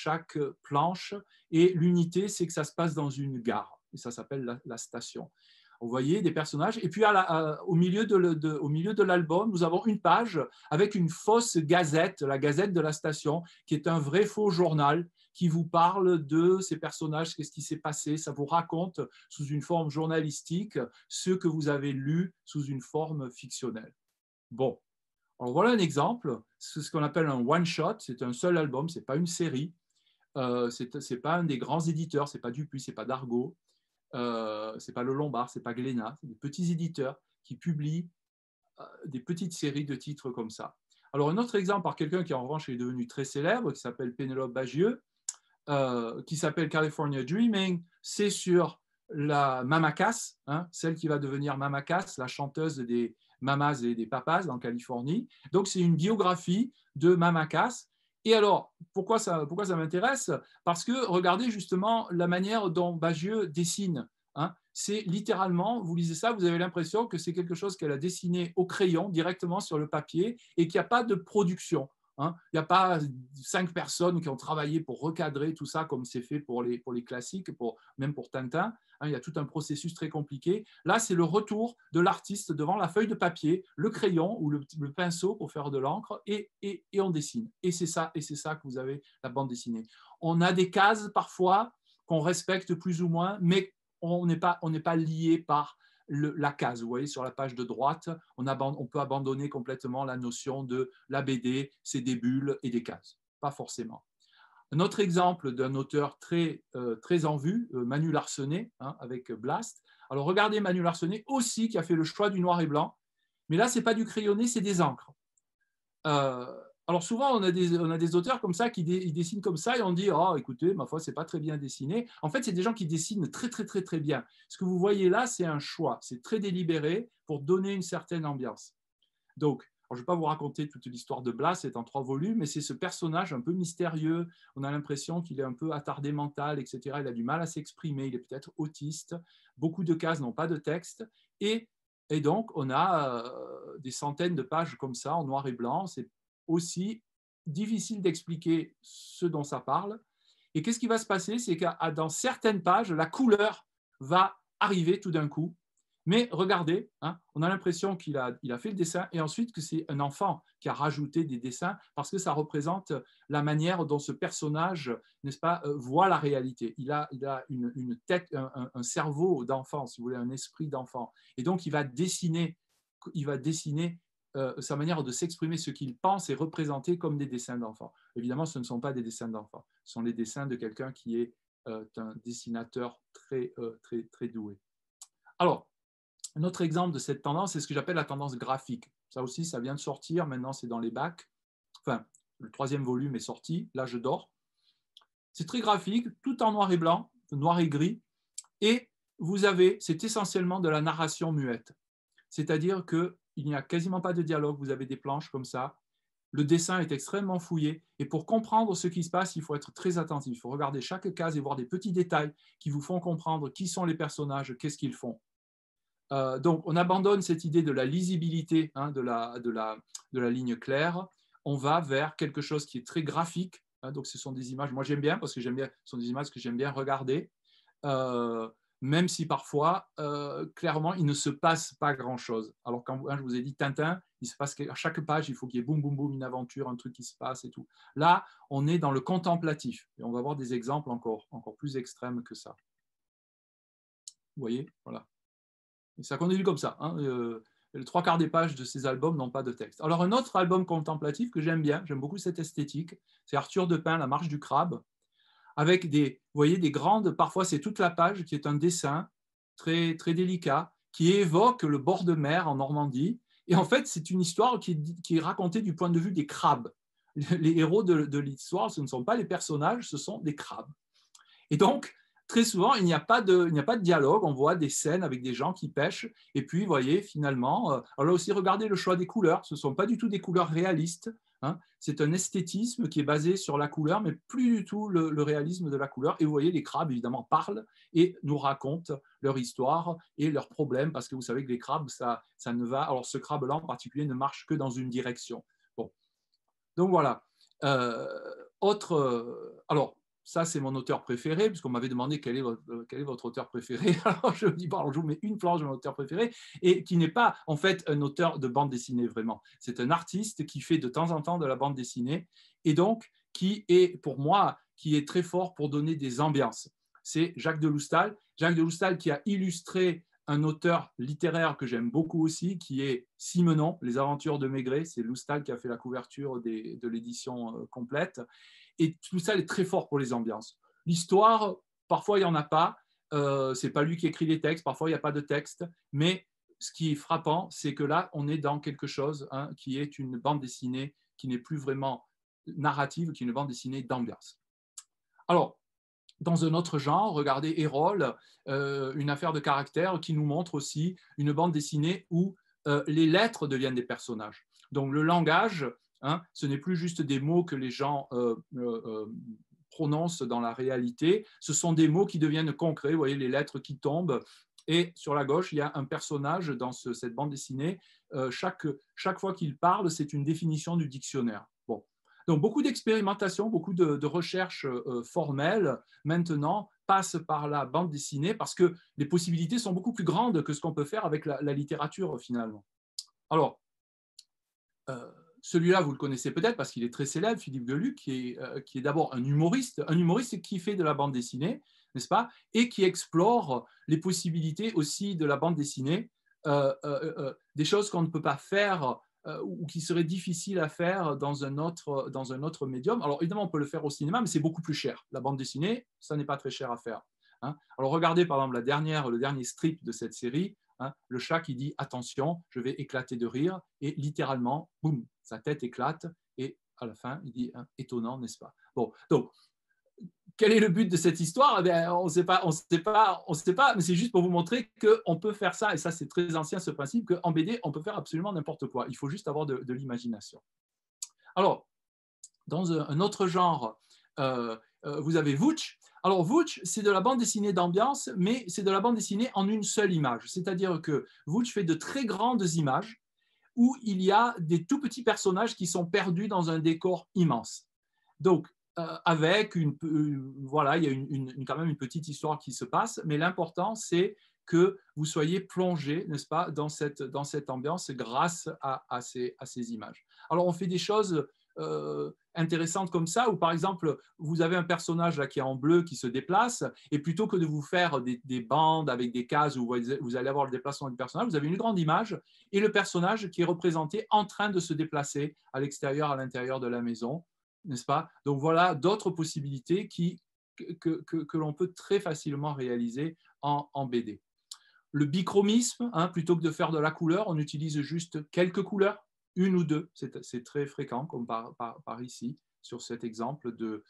planche. Et l'unité, c'est que ça se passe dans une gare. Et ça s'appelle la station. Vous voyez des personnages. Et puis, au milieu de l'album, nous avons une page avec une fausse gazette, la gazette de la station, qui est un vrai faux journal qui vous parle de ces personnages, qu'est-ce qui s'est passé. Ça vous raconte sous une forme journalistique ce que vous avez lu sous une forme fictionnelle. Bon, alors voilà un exemple. C'est ce qu'on appelle un one-shot. C'est un seul album, ce n'est pas une série. C'est pas un des grands éditeurs, c'est pas Dupuis, c'est pas Dargaud, c'est pas Le Lombard, c'est pas Glénat, c'est des petits éditeurs qui publient des petites séries de titres comme ça. Alors un autre exemple par quelqu'un qui en revanche est devenu très célèbre, qui s'appelle Pénélope Bagieux, qui s'appelle California Dreaming, c'est sur la Mama Cass, hein, celle qui va devenir Mama Cass, la chanteuse des mamas et des papas en Californie. Donc c'est une biographie de Mama Cass. Et alors, pourquoi ça m'intéresse? Parce que regardez justement la manière dont Bagieux dessine. Hein. C'est littéralement, vous lisez ça, vous avez l'impression que c'est quelque chose qu'elle a dessiné au crayon directement sur le papier et qu'il n'y a pas de production. Hein. Il n'y a pas 5 personnes qui ont travaillé pour recadrer tout ça comme c'est fait pour les classiques, même pour Tintin. Hein, il y a tout un processus très compliqué. Là, c'est le retour de l'artiste devant la feuille de papier, le crayon ou le pinceau pour faire de l'encre et on dessine. Et c'est ça que vous avez, la bande dessinée. On a des cases parfois qu'on respecte plus ou moins, mais on n'est pas lié par la case. Vous voyez, sur la page de droite, on peut abandonner complètement la notion de la BD, c'est des bulles et des cases. Pas forcément. Un autre exemple d'un auteur très en vue, Manu Larsenet, hein, avec Blast. Alors regardez Manu Larsenet aussi qui a fait le choix du noir et blanc, mais là, ce n'est pas du crayonné, c'est des encres. Alors souvent, on a des auteurs comme ça qui dessinent comme ça et on dit « Oh, écoutez, ma foi, c'est pas très bien dessiné. » En fait, c'est des gens qui dessinent très, très, très, très bien. Ce que vous voyez là, c'est un choix. C'est très délibéré pour donner une certaine ambiance. Donc, je ne vais pas vous raconter toute l'histoire de Blas, c'est en 3 volumes, mais c'est ce personnage un peu mystérieux. On a l'impression qu'il est un peu attardé mental, etc. Il a du mal à s'exprimer, il est peut-être autiste. Beaucoup de cases n'ont pas de texte. Et donc, on a des centaines de pages comme ça, en noir et blanc. C'est aussi difficile d'expliquer ce dont ça parle. Et qu'est-ce qui va se passer? C'est que dans certaines pages, la couleur va arriver tout d'un coup. Mais regardez, hein, on a l'impression qu'il a fait le dessin et ensuite que c'est un enfant qui a rajouté des dessins parce que ça représente la manière dont ce personnage, n'est-ce pas, voit la réalité. Il a une tête, un cerveau d'enfant, si vous voulez, un esprit d'enfant. Et donc, il va dessiner sa manière de s'exprimer, ce qu'il pense et représenter comme des dessins d'enfants. Évidemment, ce ne sont pas des dessins d'enfants, ce sont les dessins de quelqu'un qui est un dessinateur très, très, très doué. Alors, un autre exemple de cette tendance, c'est ce que j'appelle la tendance graphique. Ça aussi, ça vient de sortir, maintenant c'est dans les bacs. Enfin, le 3e volume est sorti, L'âge d'or. C'est très graphique, tout en noir et blanc, noir et gris, et vous avez, c'est essentiellement de la narration muette. C'est-à-dire qu'il n'y a quasiment pas de dialogue, vous avez des planches comme ça, le dessin est extrêmement fouillé, et pour comprendre ce qui se passe, il faut être très attentif. Il faut regarder chaque case et voir des petits détails qui vous font comprendre qui sont les personnages, qu'est-ce qu'ils font. Donc, on abandonne cette idée de la lisibilité, hein, de la ligne claire. On va vers quelque chose qui est très graphique. Hein, donc, ce sont des images, moi j'aime bien, parce que ce sont des images que j'aime bien regarder, même si parfois, clairement, il ne se passe pas grand-chose. Alors, quand je vous ai dit Tintin, il se passe à chaque page, il faut qu'il y ait boum, boum, boum, une aventure, un truc qui se passe et tout. Là, on est dans le contemplatif. Et on va voir des exemples encore plus extrêmes que ça. Vous voyez, voilà. Et ça continue comme ça. Hein. Les 3/4 des pages de ces albums n'ont pas de texte. Alors, un autre album contemplatif que j'aime bien, j'aime beaucoup cette esthétique, c'est Arthur de Pin, La Marche du Crabe, avec vous voyez, des grandes, parfois c'est toute la page qui est un dessin très, très délicat, qui évoque le bord de mer en Normandie. Et en fait, c'est une histoire qui est racontée du point de vue des crabes. Les héros de l'histoire, ce ne sont pas les personnages, ce sont des crabes. Et donc, très souvent, il n'y a pas de dialogue, on voit des scènes avec des gens qui pêchent, et puis, vous voyez, finalement, alors là aussi, regardez le choix des couleurs, ce ne sont pas du tout des couleurs réalistes, hein. C'est un esthétisme qui est basé sur la couleur, mais plus du tout le réalisme de la couleur, et vous voyez, les crabes, évidemment, parlent et nous racontent leur histoire et leurs problèmes, parce que vous savez que les crabes, ça ne va, alors ce crabe-là en particulier ne marche que dans une direction. Bon. Donc voilà. Alors, ça, c'est mon auteur préféré, puisqu'on m'avait demandé quel est votre auteur préféré. Alors, je dis, bon, je vous mets une planche de mon auteur préféré, et qui n'est pas, en fait, un auteur de bande dessinée, vraiment. C'est un artiste qui fait de temps en temps de la bande dessinée, et donc, qui est, pour moi, qui est très fort pour donner des ambiances. C'est Jacques de Loustal. Jacques de Loustal qui a illustré un auteur littéraire que j'aime beaucoup aussi, qui est Simenon, Les Aventures de Maigret. C'est Loustal qui a fait la couverture de l'édition complète. Et tout ça est très fort pour les ambiances. L'histoire, parfois, il n'y en a pas. Ce n'est pas lui qui écrit les textes. Parfois, il n'y a pas de texte. Mais ce qui est frappant, c'est que là, on est dans quelque chose qui est une bande dessinée qui n'est plus vraiment narrative, qui est une bande dessinée d'ambiance. Alors, dans un autre genre, regardez Hérole, une affaire de caractère qui nous montre aussi une bande dessinée où les lettres deviennent des personnages. Donc le langage, ce n'est plus juste des mots que les gens prononcent dans la réalité, ce sont des mots qui deviennent concrets, vous voyez les lettres qui tombent. Et sur la gauche, il y a un personnage dans cette bande dessinée. Chaque fois qu'il parle, c'est une définition du dictionnaire. Bon. Donc, beaucoup d'expérimentation, beaucoup de recherches formelles, maintenant, passent par la bande dessinée parce que les possibilités sont beaucoup plus grandes que ce qu'on peut faire avec la littérature, finalement. Alors, celui-là, vous le connaissez peut-être parce qu'il est très célèbre, Philippe Geluck, qui est d'abord un humoriste qui fait de la bande dessinée, n'est-ce pas, et qui explore les possibilités aussi de la bande dessinée, des choses qu'on ne peut pas faire ou qui seraient difficiles à faire dans un autre médium. Alors évidemment, on peut le faire au cinéma, mais c'est beaucoup plus cher. La bande dessinée, ça n'est pas très cher à faire. Alors regardez par exemple le dernier strip de cette série, le chat qui dit « attention, je vais éclater de rire » et littéralement, boum, sa tête éclate et à la fin, il dit « étonnant, n'est-ce pas ?» Bon, donc, quel est le but de cette histoire? On ne sait pas, mais c'est juste pour vous montrer qu'on peut faire ça, et ça c'est très ancien ce principe, qu'en BD, on peut faire absolument n'importe quoi. Il faut juste avoir de l'imagination. Alors, dans un autre genre, vous avez Vooch. Alors, Vooch, c'est de la bande dessinée d'ambiance, mais c'est de la bande dessinée en une seule image. C'est-à-dire que Vooch fait de très grandes images où il y a des tout petits personnages qui sont perdus dans un décor immense. Donc, avec voilà, il y a quand même une petite histoire qui se passe, mais l'important, c'est que vous soyez plongé, n'est-ce pas, dans cette ambiance grâce à ces images. Alors, on fait des choses intéressantes comme ça, où par exemple, vous avez un personnage là qui est en bleu qui se déplace, et plutôt que de vous faire des bandes avec des cases où vous allez avoir le déplacement du personnage, vous avez une grande image et le personnage qui est représenté en train de se déplacer à l'extérieur, à l'intérieur de la maison, n'est-ce pas? Donc voilà d'autres possibilités que l'on peut très facilement réaliser en BD. Le bichromisme, plutôt que de faire de la couleur, on utilise juste quelques couleurs, une ou deux, c'est très fréquent, comme par ici, sur cet exemple de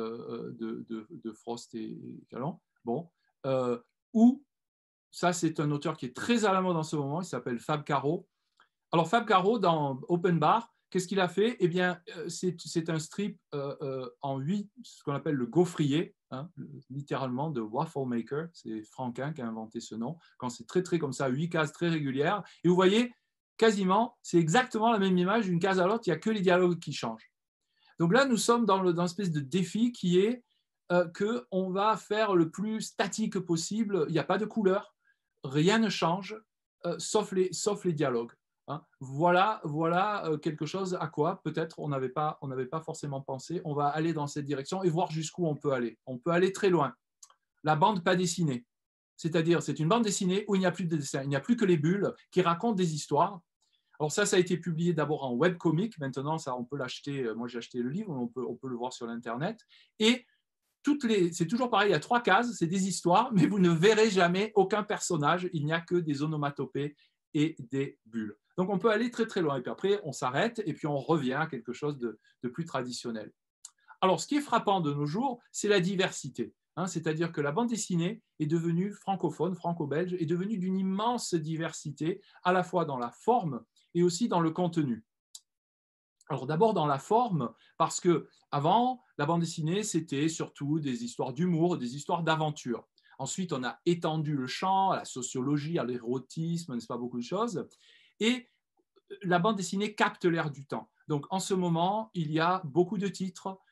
Frost et Callan. Bon. Ou, ça c'est un auteur qui est très à la mode en ce moment, il s'appelle Fab Caro. Alors Fab Caro, dans Open Bar, qu'est-ce qu'il a fait? Eh bien, c'est un strip en 8, ce qu'on appelle le gaufrier, littéralement de Waffle Maker. C'est Franquin qui a inventé ce nom. Quand c'est très comme ça, 8 cases très régulières. Et vous voyez, quasiment, c'est exactement la même image d'une case à l'autre, il n'y a que les dialogues qui changent. Donc là, nous sommes dans une espèce de défi qui est qu'on va faire le plus statique possible. Il n'y a pas de couleur, rien ne change, sauf les dialogues. Voilà quelque chose à quoi peut-être on n'avait pas forcément pensé. On va aller dans cette direction et voir jusqu'où on peut aller. On peut aller très loin. La bande pas dessinée, c'est-à-dire c'est une bande dessinée où il n'y a plus de dessin, il n'y a plus que les bulles qui racontent des histoires. Alors ça a été publié d'abord en webcomic. Maintenant, ça, on peut l'acheter. Moi, j'ai acheté le livre, on peut le voir sur l'Internet. Et c'est toujours pareil, il y a 3 cases, c'est des histoires, mais vous ne verrez jamais aucun personnage. Il n'y a que des onomatopées et des bulles. Donc, on peut aller très loin. Et puis après, on s'arrête et puis on revient à quelque chose de plus traditionnel. Alors, ce qui est frappant de nos jours, c'est la diversité. C'est-à-dire que la bande dessinée est devenue francophone, franco-belge, est devenue d'une immense diversité, à la fois dans la forme et aussi dans le contenu. Alors d'abord dans la forme, parce que avant la bande dessinée, c'était surtout des histoires d'humour, des histoires d'aventure. Ensuite, on a étendu le champ à la sociologie, à l'érotisme, n'est-ce pas, beaucoup de choses. Et la bande dessinée capte l'air du temps. Donc en ce moment, il y a beaucoup de titres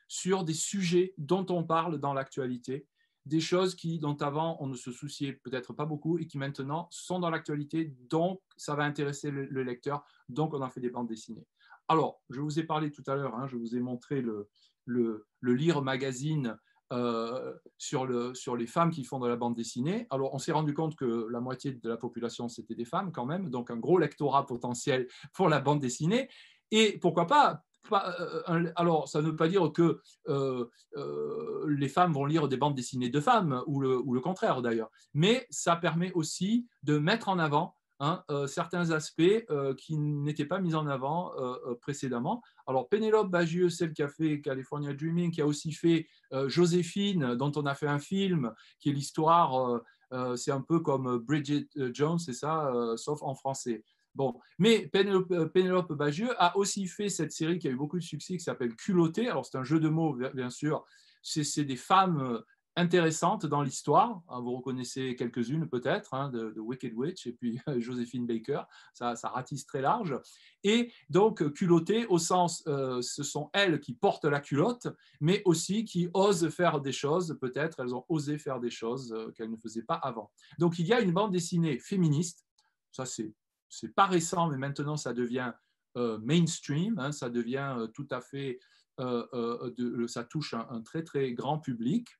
sur des sujets dont on parle dans l'actualité, des choses dont avant on ne se souciait peut-être pas beaucoup et qui maintenant sont dans l'actualité, donc ça va intéresser le lecteur, donc on en fait des bandes dessinées. Alors, je vous ai parlé tout à l'heure, hein, je vous ai montré le Lire Magazine sur les femmes qui font de la bande dessinée. Alors, on s'est rendu compte que la moitié de la population, c'était des femmes quand même, donc un gros lectorat potentiel pour la bande dessinée. Et pourquoi pas, alors, ça ne veut pas dire que les femmes vont lire des bandes dessinées de femmes, ou le contraire d'ailleurs, mais ça permet aussi de mettre en avant certains aspects qui n'étaient pas mis en avant précédemment. Alors, Pénélope Bagieux, celle qui a fait California Dreaming, qui a aussi fait Joséphine, dont on a fait un film, qui est l'histoire, c'est un peu comme Bridget Jones, c'est ça, sauf en français. Bon, mais Pénélope Bagieux a aussi fait cette série qui a eu beaucoup de succès, qui s'appelle Culottée. Alors, c'est un jeu de mots, bien sûr. C'est des femmes intéressantes dans l'histoire. Vous reconnaissez quelques-unes peut-être, de Wicked Witch et puis Joséphine Baker. Ça ratisse très large. Et donc, Culottée, au sens, ce sont elles qui portent la culotte, mais aussi qui osent faire des choses. Peut-être elles ont osé faire des choses qu'elles ne faisaient pas avant. Donc, il y a une bande dessinée féministe. Ça, c'est pas récent, mais maintenant ça devient mainstream, hein, ça devient tout à fait, ça touche un très très grand public.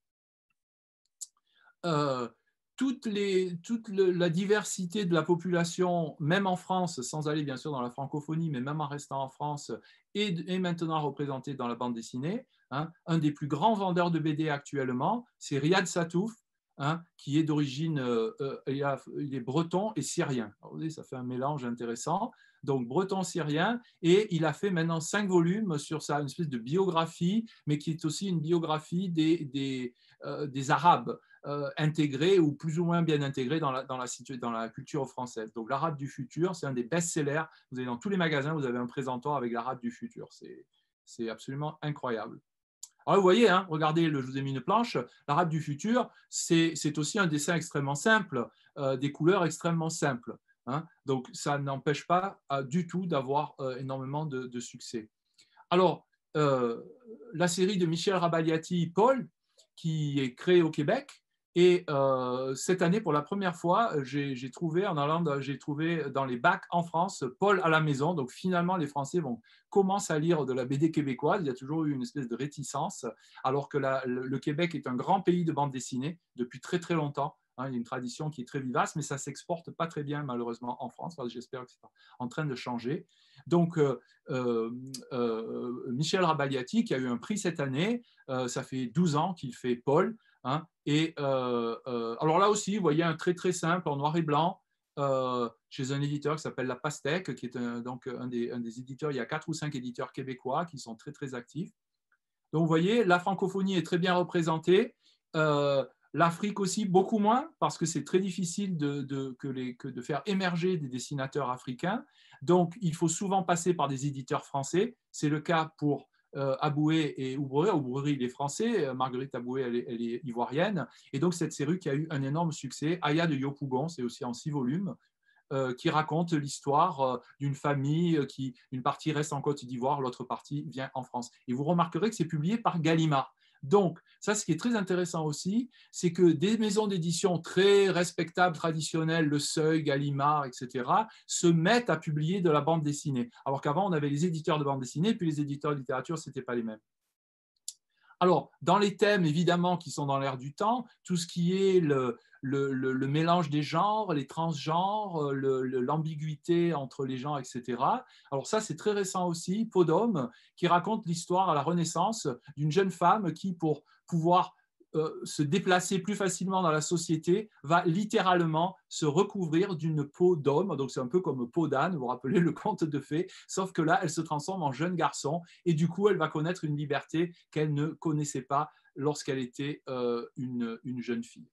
Toute la diversité de la population, même en France, sans aller bien sûr dans la francophonie, mais même en restant en France, est maintenant représentée dans la bande dessinée. Hein. Un des plus grands vendeurs de BD actuellement, c'est Riyad Satouf, hein, qui est d'origine, il est breton et syrien. Alors, vous voyez, ça fait un mélange intéressant. Donc breton-syrien, et il a fait maintenant 5 volumes sur ça, une espèce de biographie, mais qui est aussi une biographie des Arabes intégrés ou plus ou moins bien intégrés dans la culture française. Donc l'Arabe du futur, c'est un des best-sellers. Vous avez dans tous les magasins, vous avez un présentoir avec l'Arabe du futur. C'est absolument incroyable. Alors, vous voyez, hein, regardez, je vous ai mis une planche. L'Arabe du futur, c'est aussi un dessin extrêmement simple, des couleurs extrêmement simples. Hein. Donc, ça n'empêche pas du tout d'avoir énormément de succès. Alors, la série de Michel Rabaliati, Paul, qui est créée au Québec, et cette année, pour la première fois, j'ai trouvé dans les bacs en France Paul à la maison. Donc finalement, les Français commencent à lire de la BD québécoise. Il y a toujours eu une espèce de réticence, alors que le Québec est un grand pays de bande dessinée depuis très très longtemps. Hein, il y a une tradition qui est très vivace, mais ça ne s'exporte pas très bien malheureusement en France. Enfin, j'espère que c'est en train de changer. Donc Michel Rabaliati, qui a eu un prix cette année, ça fait 12 ans qu'il fait Paul. Hein, et alors là aussi, vous voyez un trait très simple en noir et blanc chez un éditeur qui s'appelle La Pastèque, qui est donc un des éditeurs. Il y a 4 ou 5 éditeurs québécois qui sont très très actifs. Donc vous voyez, la francophonie est très bien représentée. L'Afrique aussi, beaucoup moins, parce que c'est très difficile de faire émerger des dessinateurs africains. Donc, il faut souvent passer par des éditeurs français. C'est le cas pour Aboué et Oubrerie. Oubrerie, il est français. Marguerite Aboué, elle est ivoirienne. Et donc, cette série qui a eu un énorme succès. Aya de Yopougon, c'est aussi en 6 volumes, qui raconte l'histoire d'une famille qui, une partie reste en Côte d'Ivoire, l'autre partie vient en France. Et vous remarquerez que c'est publié par Gallimard. Donc, ça, ce qui est très intéressant aussi, c'est que des maisons d'édition très respectables, traditionnelles, Le Seuil, Gallimard, etc., se mettent à publier de la bande dessinée. Alors qu'avant, on avait les éditeurs de bande dessinée, puis les éditeurs de littérature, ce n'était pas les mêmes. Alors, dans les thèmes, évidemment, qui sont dans l'air du temps, tout ce qui est le mélange des genres, les transgenres, l'ambiguïté entre les genres, etc. Alors ça, c'est très récent aussi, Podome, qui raconte l'histoire à la Renaissance d'une jeune femme qui, pour pouvoir se déplacer plus facilement dans la société, va littéralement se recouvrir d'une peau d'homme. Donc c'est un peu comme peau d'âne, vous vous rappelez le conte de fées, sauf que là, elle se transforme en jeune garçon et du coup, elle va connaître une liberté qu'elle ne connaissait pas lorsqu'elle était une jeune fille.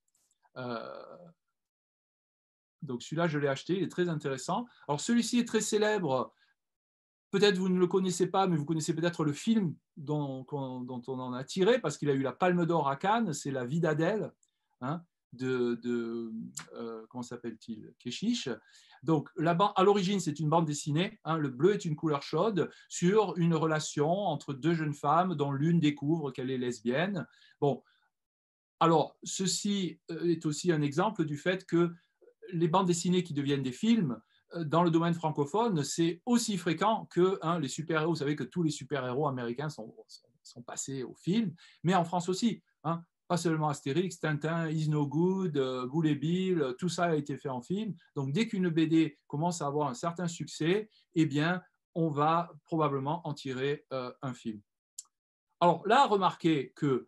Donc celui-là, je l'ai acheté, il est très intéressant. Alors celui-ci est très célèbre. Peut-être vous ne le connaissez pas, mais vous connaissez peut-être le film dont on en a tiré, parce qu'il a eu la Palme d'Or à Cannes, c'est La vie d'Adèle. Hein. comment s'appelle-t-il, Keshish. Donc, à l'origine, c'est une bande dessinée. Hein, le bleu est une couleur chaude sur une relation entre deux jeunes femmes dont l'une découvre qu'elle est lesbienne. Bon, alors, ceci est aussi un exemple du fait que les bandes dessinées qui deviennent des films, dans le domaine francophone, c'est aussi fréquent que les super-héros. Vous savez que tous les super-héros américains sont passés au film, mais en France aussi. Hein, pas seulement Astérix, Tintin, Is No Good, Goulet Bill, tout ça a été fait en film. Donc, dès qu'une BD commence à avoir un certain succès, eh bien, on va probablement en tirer un film. Alors là, remarquez que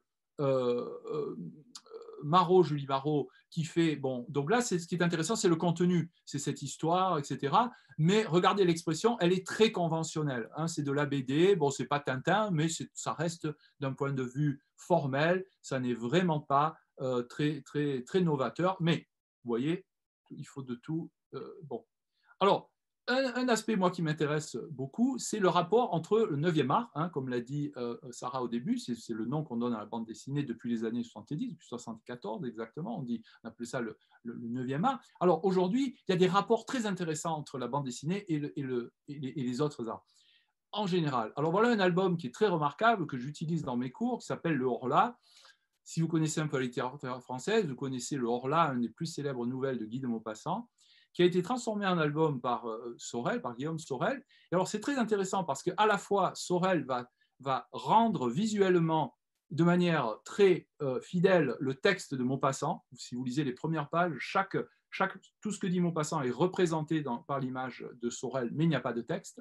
Julie Marot, qui fait, bon, donc là, ce qui est intéressant, c'est le contenu, c'est cette histoire, etc. Mais regardez l'expression, elle est très conventionnelle. Hein, c'est de la BD, bon, c'est pas Tintin, mais ça reste d'un point de vue formel, ça n'est vraiment pas très, très, très novateur. Mais, vous voyez, il faut de tout. Bon. Alors, un aspect, moi, qui m'intéresse beaucoup, c'est le rapport entre le 9e art, hein, comme l'a dit Sarah au début, c'est le nom qu'on donne à la bande dessinée depuis les années 70, depuis 74 exactement, on appelait ça le 9e art. Alors, aujourd'hui, il y a des rapports très intéressants entre la bande dessinée et les autres arts, en général. Alors, voilà un album qui est très remarquable, que j'utilise dans mes cours, qui s'appelle Le Horla. Si vous connaissez un peu la littérature française, vous connaissez Le Horla, une des plus célèbres nouvelles de Guy de Maupassant, qui a été transformé en album par Sorel, par Guillaume Sorel. Et alors, c'est très intéressant parce qu'à la fois, Sorel va rendre visuellement, de manière très fidèle, le texte de Maupassant. Si vous lisez les premières pages, tout ce que dit Maupassant est représenté par l'image de Sorel, mais il n'y a pas de texte.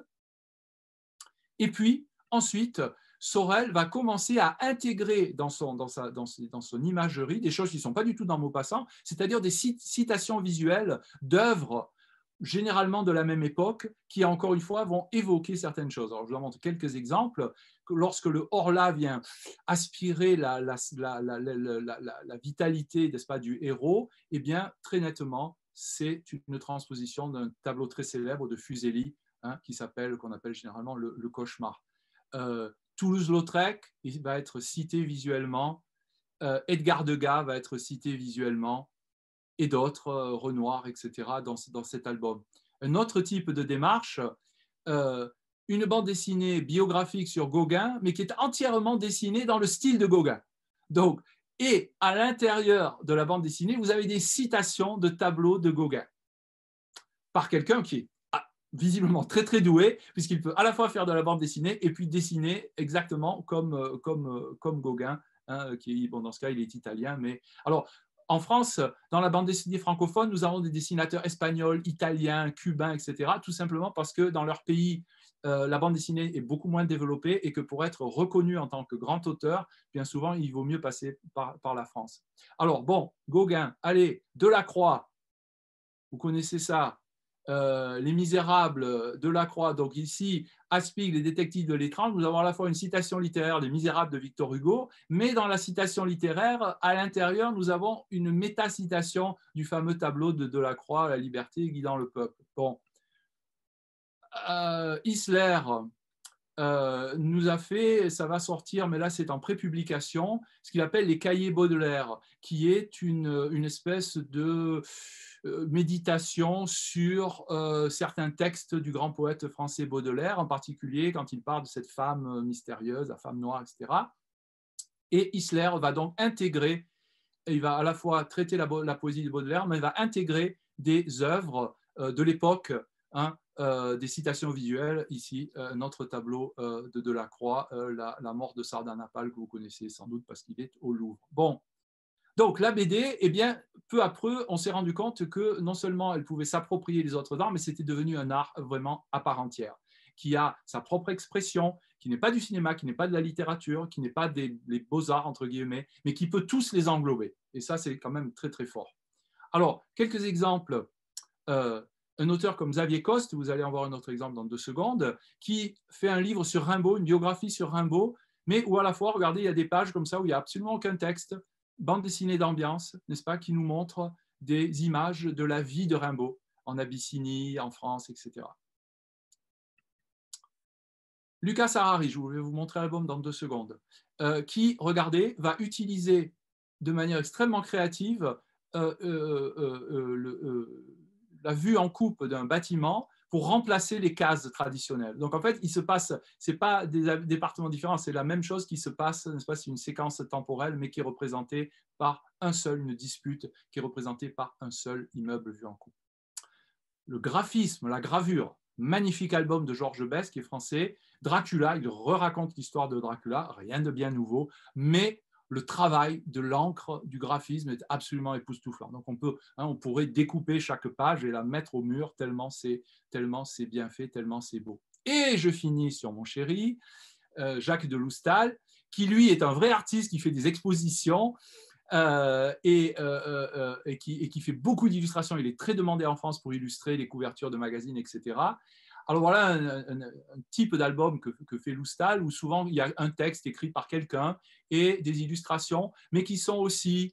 Et puis, ensuite, Sorel va commencer à intégrer dans son imagerie des choses qui ne sont pas du tout dans Maupassant, c'est-à-dire des citations visuelles d'œuvres généralement de la même époque qui, encore une fois, vont évoquer certaines choses. Alors, je vous en montre quelques exemples. Lorsque le Horla vient aspirer la vitalité, n'est-ce pas, du héros, eh bien, très nettement, c'est une transposition d'un tableau très célèbre de Fuseli, hein, qu'on appelle généralement le cauchemar. Toulouse-Lautrec va être cité visuellement, Edgar Degas va être cité visuellement, et d'autres, Renoir, etc., dans cet album. Un autre type de démarche, une bande dessinée biographique sur Gauguin, mais qui est entièrement dessinée dans le style de Gauguin. Donc, et à l'intérieur de la bande dessinée, vous avez des citations de tableaux de Gauguin par quelqu'un qui est visiblement très très doué, puisqu'il peut à la fois faire de la bande dessinée et puis dessiner exactement comme Gauguin, hein, bon, dans ce cas, il est italien. Mais alors, en France, dans la bande dessinée francophone, nous avons des dessinateurs espagnols, italiens, cubains, etc., tout simplement parce que dans leur pays, la bande dessinée est beaucoup moins développée et que pour être reconnu en tant que grand auteur, bien souvent, il vaut mieux passer par la France. Alors, bon, Gauguin, allez, Delacroix, vous connaissez ça, Les Misérables, Delacroix. Donc ici, Aspic, les détectives de l'étrange, nous avons à la fois une citation littéraire des Misérables de Victor Hugo, mais dans la citation littéraire, à l'intérieur, nous avons une métacitation du fameux tableau de Delacroix, La liberté guidant le peuple. Bon. Isler nous a fait, ça va sortir, mais là c'est en prépublication, ce qu'il appelle les cahiers Baudelaire, qui est une espèce de méditation sur certains textes du grand poète français Baudelaire, en particulier quand il parle de cette femme mystérieuse, la femme noire, etc. Et Isler va donc intégrer, il va à la fois traiter la poésie de Baudelaire, mais il va intégrer des œuvres de l'époque, hein, des citations visuelles. Ici, notre tableau de Delacroix, la mort de Sardanapale, que vous connaissez sans doute parce qu'il est au Louvre. Bon, donc la BD, eh bien, peu à peu, on s'est rendu compte que non seulement elle pouvait s'approprier les autres arts, mais c'était devenu un art vraiment à part entière, qui a sa propre expression, qui n'est pas du cinéma, qui n'est pas de la littérature, qui n'est pas les beaux-arts, entre guillemets, mais qui peut tous les englober. Et ça, c'est quand même très, très fort. Alors, quelques exemples. Un auteur comme Xavier Coste, vous allez en voir un autre exemple dans 2 secondes, qui fait un livre sur Rimbaud, une biographie sur Rimbaud, mais où à la fois, regardez, il y a des pages comme ça où il n'y a absolument aucun texte, bande dessinée d'ambiance, n'est-ce pas, qui nous montre des images de la vie de Rimbaud en Abyssinie, en France, etc. Lucas Harari, je vais vous montrer l'album dans 2 secondes, qui, regardez, va utiliser de manière extrêmement créative la vue en coupe d'un bâtiment pour remplacer les cases traditionnelles. Donc en fait, il se passe, ce n'est pas des départements différents, c'est la même chose qui se passe, n'est-ce pas, c'est une séquence temporelle, mais qui est représentée par une dispute qui est représentée par un seul immeuble vu en coupe. Le graphisme, la gravure, magnifique album de Georges Best qui est français, Dracula, il re-raconte l'histoire de Dracula, rien de bien nouveau, mais le travail de l'encre, du graphisme est absolument époustouflant. Donc on pourrait découper chaque page et la mettre au mur tellement c'est bien fait, tellement c'est beau. Et je finis sur mon chéri, Jacques de Loustal, qui lui est un vrai artiste qui fait des expositions et qui fait beaucoup d'illustrations. Il est très demandé en France pour illustrer les couvertures de magazines, etc. Alors voilà un type d'album que fait Loustal, où souvent il y a un texte écrit par quelqu'un et des illustrations, mais qui sont aussi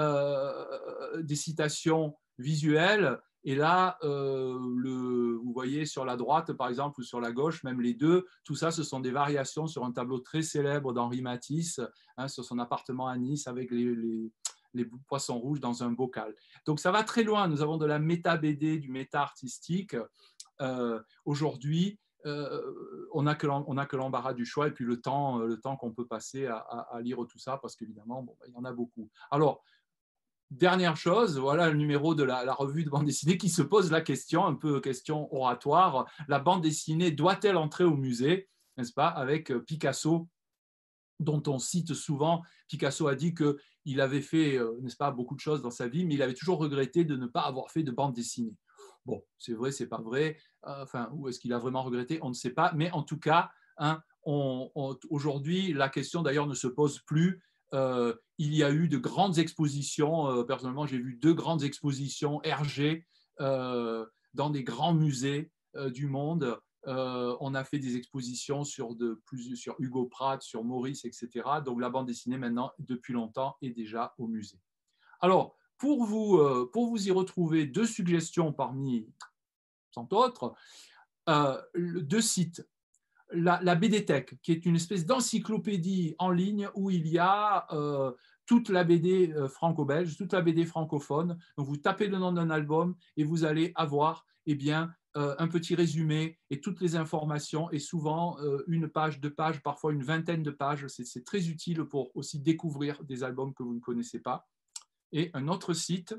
des citations visuelles. Et là, vous voyez sur la droite, par exemple, ou sur la gauche, même les deux, tout ça, ce sont des variations sur un tableau très célèbre d'Henri Matisse, sur son appartement à Nice, avec les poissons rouges dans un bocal. Donc ça va très loin. Nous avons de la méta-BD, du méta-artistique. Aujourd'hui, on n'a que l'embarras du choix et puis le temps qu'on peut passer à lire tout ça, parce qu'évidemment, il y en a beaucoup. Alors, dernière chose, voilà le numéro de la revue de bande dessinée qui se pose la question, un peu question oratoire, la bande dessinée doit-elle entrer au musée, n'est-ce pas, avec Picasso, dont on cite souvent. Picasso a dit qu'il avait fait, n'est-ce pas, beaucoup de choses dans sa vie, mais il avait toujours regretté de ne pas avoir fait de bande dessinée. Bon, c'est vrai, c'est pas vrai. Enfin, ou est-ce qu'il a vraiment regretté? On ne sait pas. Mais en tout cas, aujourd'hui, la question d'ailleurs ne se pose plus. Il y a eu de grandes expositions. Personnellement, j'ai vu 2 grandes expositions Hergé dans des grands musées du monde. On a fait des expositions sur Hugo Pratt, sur Maurice, etc. Donc la bande dessinée, maintenant, depuis longtemps, est déjà au musée. Alors, pour vous y retrouver 2 suggestions parmi tant d'autres, 2 sites. La BDTech, qui est une espèce d'encyclopédie en ligne où il y a toute la BD franco-belge, toute la BD francophone. Donc vous tapez le nom d'un album et vous allez avoir un petit résumé et toutes les informations, et souvent 1 page, 2 pages, parfois une vingtaine de pages. C'est très utile pour aussi découvrir des albums que vous ne connaissez pas. Et un autre site,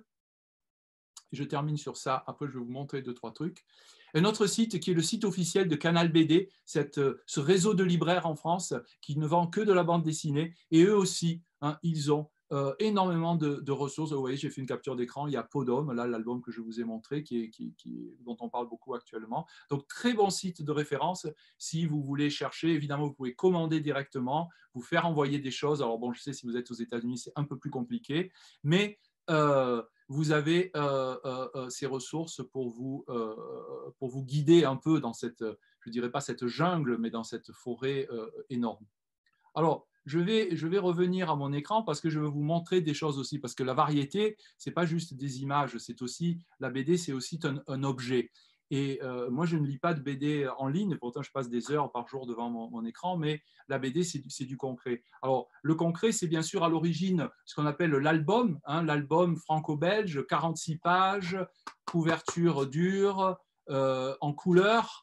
je termine sur ça, après je vais vous montrer 2-3 trucs. Un autre site qui est le site officiel de Canal BD, ce réseau de libraires en France qui ne vend que de la bande dessinée, et eux aussi, ils ont énormément de ressources. Vous voyez, j'ai fait une capture d'écran, il y a Podom, là l'album que je vous ai montré, dont on parle beaucoup actuellement. Donc très bon site de référence si vous voulez chercher. Évidemment, vous pouvez commander directement, vous faire envoyer des choses. Alors bon, je sais, si vous êtes aux États-Unis, c'est un peu plus compliqué, mais vous avez ces ressources pour vous guider un peu dans cette, je ne dirais pas cette jungle, mais dans cette forêt énorme. Alors, je vais revenir à mon écran parce que je veux vous montrer des choses aussi, parce que la variété, ce n'est pas juste des images, c'est aussi, la BD, c'est aussi un objet. Et moi, je ne lis pas de BD en ligne, pourtant je passe des heures par jour devant mon écran, mais la BD, c'est du concret. Alors, le concret, c'est bien sûr à l'origine ce qu'on appelle l'album, l'album franco-belge, 46 pages, couverture dure, en couleur,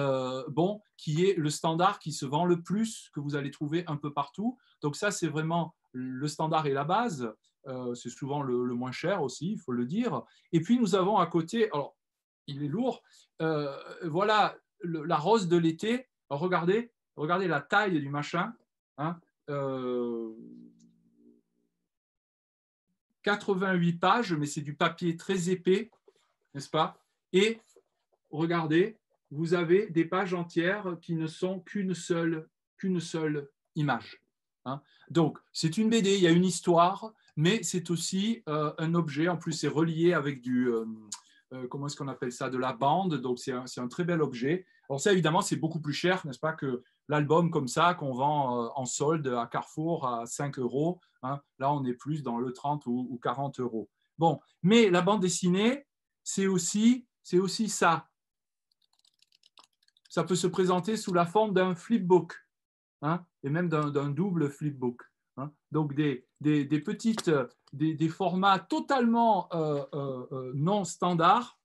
qui est le standard qui se vend le plus, que vous allez trouver un peu partout. Donc ça, c'est vraiment le standard et la base. C'est souvent le moins cher aussi, il faut le dire. Et puis, nous avons à côté, alors, il est lourd, voilà la rose de l'été. Regardez la taille du machin. 88 pages, mais c'est du papier très épais, n'est-ce pas? Et regardez, vous avez des pages entières qui ne sont qu'une seule image. Donc, c'est une BD, il y a une histoire, mais c'est aussi un objet. En plus, c'est relié avec comment est-ce qu'on appelle ça, de la bande. Donc, c'est un très bel objet. Alors ça, évidemment, c'est beaucoup plus cher, n'est-ce pas, que l'album comme ça qu'on vend en solde à Carrefour à 5 €. Là, on est plus dans le 30 ou 40 €. Bon, mais la bande dessinée, c'est aussi ça. Ça peut se présenter sous la forme d'un flipbook, et même d'un double flipbook. Donc des des formats totalement non standards.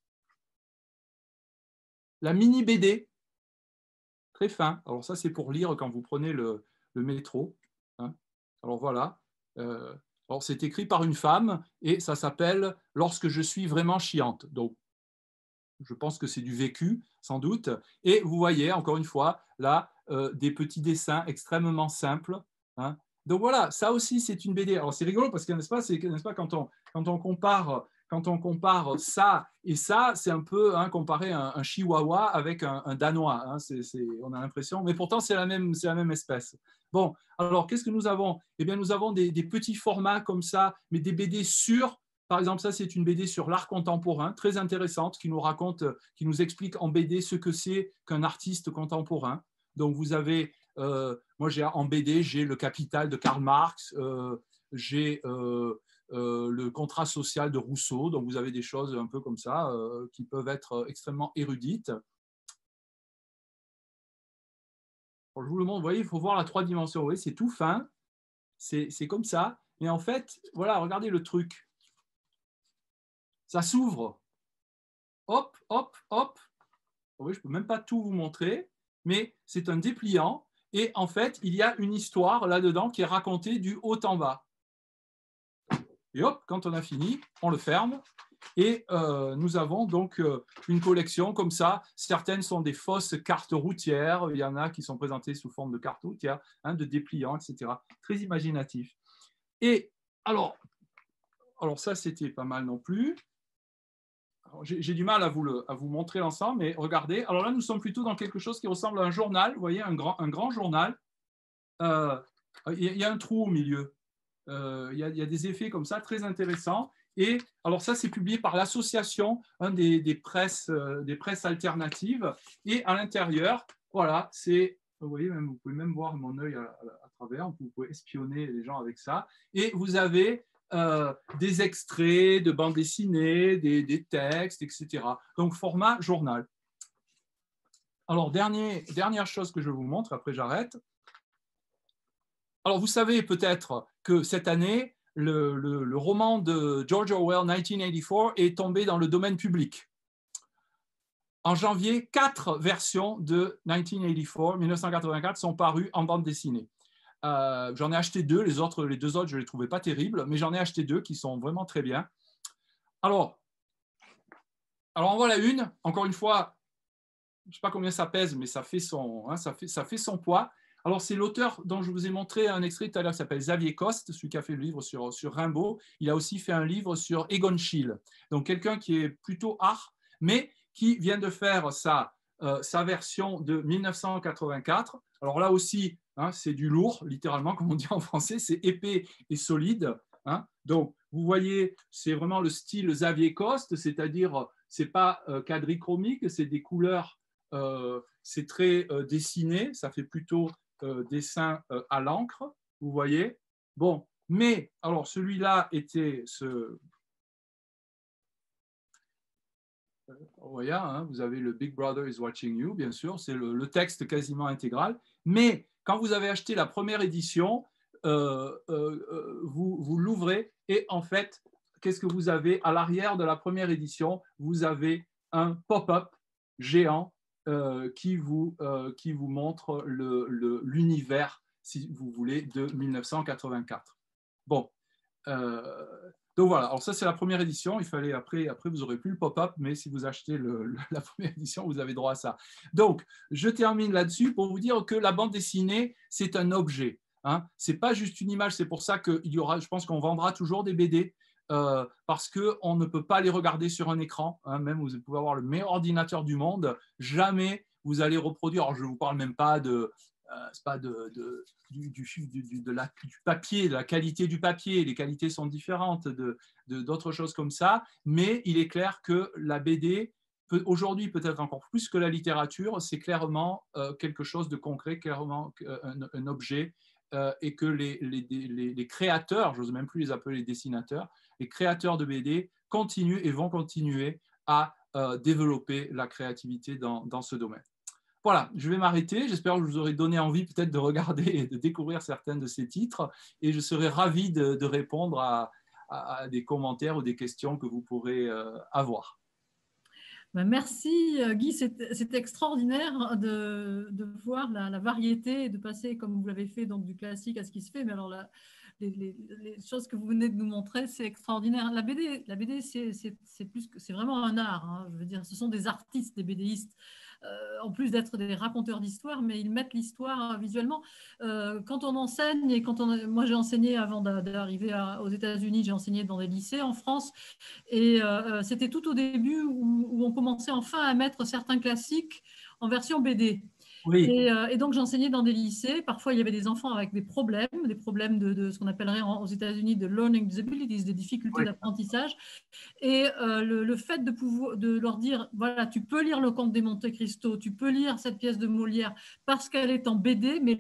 La mini BD, très fin. Alors ça, c'est pour lire quand vous prenez le métro. Hein. Alors voilà. Alors c'est écrit par une femme et ça s'appelle « Lorsque je suis vraiment chiante ». Donc, je pense que c'est du vécu, sans doute. Et vous voyez, encore une fois, là, des petits dessins extrêmement simples. Hein. Donc voilà, ça aussi, c'est une BD. Alors c'est rigolo parce que, n'est-ce pas, quand on compare ça et ça, c'est un peu comparer un chihuahua avec un danois. Hein. On a l'impression, mais pourtant, c'est la même espèce. Bon, alors, qu'est-ce que nous avons? Eh bien, nous avons des petits formats comme ça, mais des BD sur. Par exemple, ça, c'est une BD sur l'art contemporain, très intéressante, qui nous raconte, qui nous explique en BD ce que c'est qu'un artiste contemporain. Donc, vous avez, moi, en BD, j'ai Le Capital de Karl Marx, j'ai le contrat social de Rousseau. Donc, vous avez des choses un peu comme ça qui peuvent être extrêmement érudites. Alors, je vous le montre, vous voyez, il faut voir la 3 dimensions. Vous voyez, c'est tout fin, c'est comme ça. Mais en fait, voilà, regardez le truc. Ça s'ouvre. Hop, hop, hop. Oui, je ne peux même pas tout vous montrer, mais c'est un dépliant. Et en fait, il y a une histoire là-dedans qui est racontée du haut en bas. Et hop, quand on a fini, on le ferme. Et nous avons donc une collection comme ça. Certaines sont des fausses cartes routières. Il y en a qui sont présentées sous forme de cartes routières, de dépliants, etc. Très imaginatif. Et alors ça, c'était pas mal non plus. J'ai du mal à vous montrer l'ensemble, mais regardez. Alors là, nous sommes plutôt dans quelque chose qui ressemble à un journal. Vous voyez, un grand journal. Il y a un trou au milieu. Il y a des effets comme ça, très intéressants. Et alors ça, c'est publié par l'association des presses alternatives. Et à l'intérieur, voilà, vous voyez, vous pouvez même voir mon œil à travers. Vous pouvez espionner les gens avec ça. Et vous avez des extraits de bandes dessinées, des textes, etc. Donc, format journal. Alors, dernière chose que je vous montre, après j'arrête. Alors, vous savez peut-être que cette année, le roman de George Orwell, 1984, est tombé dans le domaine public. En janvier, 4 versions de 1984 sont parues en bande dessinée. J'en ai acheté 2, les 2 autres, je ne les trouvais pas terribles, mais j'en ai acheté 2 qui sont vraiment très bien. Alors en voilà une, encore une fois, je ne sais pas combien ça pèse, mais ça fait son poids. Alors, c'est l'auteur dont je vous ai montré un extrait tout à l'heure, qui s'appelle Xavier Coste, celui qui a fait le livre sur Rimbaud. Il a aussi fait un livre sur Egon Schiele, donc quelqu'un qui est plutôt art, mais qui vient de faire sa version de 1984. Alors là aussi, c'est du lourd, littéralement, comme on dit en français, c'est épais et solide. Donc, vous voyez, c'est vraiment le style Xavier Coste, c'est-à-dire, ce n'est pas quadrichromique, c'est des couleurs, c'est très dessiné, ça fait plutôt dessin à l'encre, vous voyez. Bon, mais alors celui-là était voyez, vous avez le Big Brother is watching you, bien sûr, c'est le texte quasiment intégral. Mais quand vous avez acheté la première édition, vous l'ouvrez et en fait, qu'est-ce que vous avez à l'arrière de la première édition? Vous avez un pop-up géant qui vous montre l'univers, si vous voulez, de 1984. Bon, donc voilà, alors ça c'est la première édition, il fallait après vous n'aurez plus le pop-up, mais si vous achetez la première édition, vous avez droit à ça. Donc, je termine là-dessus pour vous dire que la bande dessinée, c'est un objet. Ce n'est pas juste une image, c'est pour ça qu'il y aura, je pense qu'on vendra toujours des BD, parce qu'on ne peut pas les regarder sur un écran, même vous pouvez avoir le meilleur ordinateur du monde, jamais vous allez reproduire, alors je ne vous parle même pas du papier, de la qualité du papier, les qualités sont différentes d'autres choses comme ça, mais il est clair que la BD, aujourd'hui peut-être encore plus que la littérature, c'est clairement quelque chose de concret, clairement un objet, et que les créateurs, j'ose même plus les appeler les dessinateurs, les créateurs de BD continuent et vont continuer à développer la créativité dans ce domaine. Voilà, je vais m'arrêter. J'espère que je vous aurai donné envie peut-être de regarder et de découvrir certains de ces titres. Et je serai ravi de répondre à des commentaires ou des questions que vous pourrez avoir. Ben, merci Guy, c'est extraordinaire de voir la variété et de passer, comme vous l'avez fait, donc du classique à ce qui se fait. Mais alors les choses que vous venez de nous montrer, c'est extraordinaire. La BD c'est vraiment un art, hein. Je veux dire, ce sont des artistes, des BDistes, en plus d'être des raconteurs d'histoire, mais ils mettent l'histoire visuellement. Quand on enseigne, et moi j'ai enseigné avant d'arriver aux États-Unis, j'ai enseigné dans des lycées en France, et c'était tout au début où on commençait enfin à mettre certains classiques en version BD. Oui, Et donc, j'enseignais dans des lycées. Parfois, il y avait des enfants avec des problèmes de ce qu'on appellerait aux États-Unis de learning disabilities, des difficultés oui, d'apprentissage. Et le fait de leur dire, voilà, tu peux lire Le Comte des Monte Cristo, tu peux lire cette pièce de Molière parce qu'elle est en BD, mais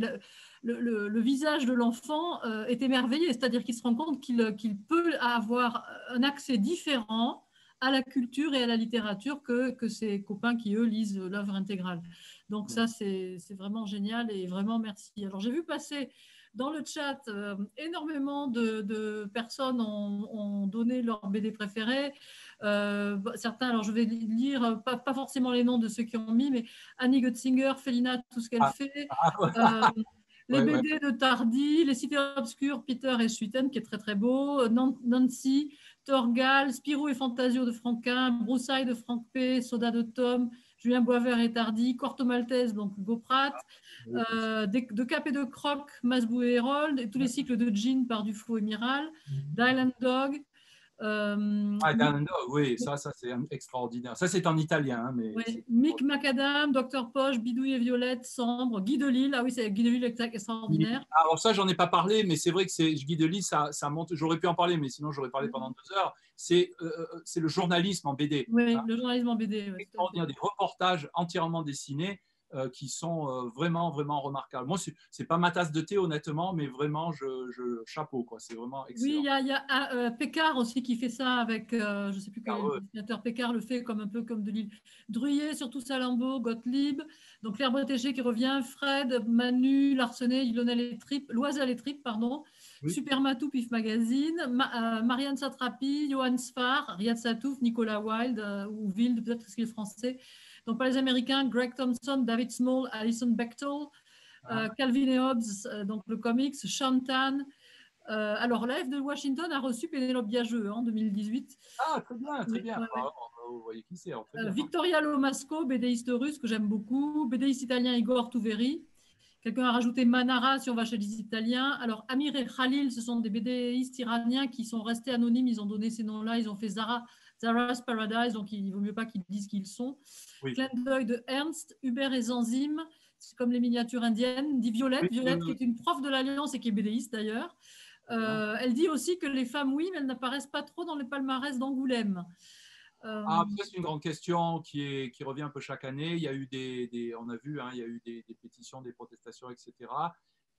le visage de l'enfant est émerveillé, c'est-à-dire qu'il se rend compte qu'il peut avoir un accès différent à la culture et à la littérature que ses copains qui, eux, lisent l'œuvre intégrale. Donc ça, c'est vraiment génial et vraiment merci. Alors, j'ai vu passer dans le chat, énormément de personnes ont donné leur BD préféré. Certains, alors je vais lire, pas forcément les noms de ceux qui ont mis, mais Annie Götzinger, Félina, tout ce qu'elle ah, fait. ah, Euh, les ouais, ouais. BD de Tardy, Les Cités Obscures, Peter et Schuiten, qui est très très beau, Nancy, Torgal, Spirou et Fantasio de Franquin, Broussailles de Franck P, Soda de Tom, Julien Boisvert et Tardy, Corto Maltese, donc Hugo Pratt, Oui, bien sûr. de Cap et de Croc, Masbou et Herold, et tous les cycles de Jean par Dufaux et Miral, d'Island Dog, Ah, Dan Dog, oui, ça c'est extraordinaire. Ça, c'est en italien, hein, mais c'est Mick Macadam, Docteur Poche, Bidouille et Violette, Sambre, Guy Delisle, ah oui, c'est Guy Delisle extraordinaire. Alors ça, j'en ai pas parlé, mais c'est vrai que c'est Guy Delisle, ça monte. J'aurais pu en parler, mais sinon j'aurais parlé pendant 2 heures. C'est le journalisme en BD. Hein. Oui, le journalisme en BD, ouais, tout à fait. Extraordinaire, des reportages entièrement dessinés qui sont vraiment, vraiment remarquables. Moi, c'est pas ma tasse de thé, honnêtement, mais vraiment, chapeau, quoi. C'est vraiment Oui, excellent. il y a Pécard aussi qui fait ça avec, je ne sais plus quel Ah, est le ouais. dessinateur, Pécard le fait comme un peu comme Delisle. Druyer, surtout Salammbô, Gottlieb, donc Claire Bretéché qui revient, Fred, Manu, Larsenet, Lionel et Trip, Loisel et Trip, pardon, Oui. Super Matou, Pif Magazine, Marianne Satrapi, Johan Sfar, Riyad Satouf, Nicolas Wilde, ou Wilde, peut-être parce qu'il est français. Donc pas les Américains, Greg Thompson, David Small, Alison Bechtel, Ah, Calvin et Hobbes, donc le comics, Sean Tan. Alors, l'AF de Washington a reçu Pénélope Biageux en 2018. ah, très bien, très Oui, bien. ouais, ouais. Alors, vous voyez qui c'est, alors, très bien. Victoria Lomasco, BDiste russe que j'aime beaucoup. BDiste italien Igor Tuveri. Quelqu'un a rajouté Manara si on va chez les Italiens. Alors, Amir et Khalil, ce sont des BDistes iraniens qui sont restés anonymes. Ils ont donné ces noms-là. Ils ont fait Zara's Paradise, donc il ne vaut mieux pas qu'ils disent qui ils sont. Oui, Clin d'œil de Ernst, Hubert et Zanzim, c'est comme les miniatures indiennes. Dit oui, Violette, oui, Violette qui oui, est une prof de l'Alliance et qui est BDiste d'ailleurs. très bien. Elle dit aussi que les femmes, oui, mais elles n'apparaissent pas trop dans les palmarès d'Angoulême. Ah, ça, c'est une grande question qui revient un peu chaque année. Il y a eu on a vu, hein, il y a eu des pétitions, des protestations, etc.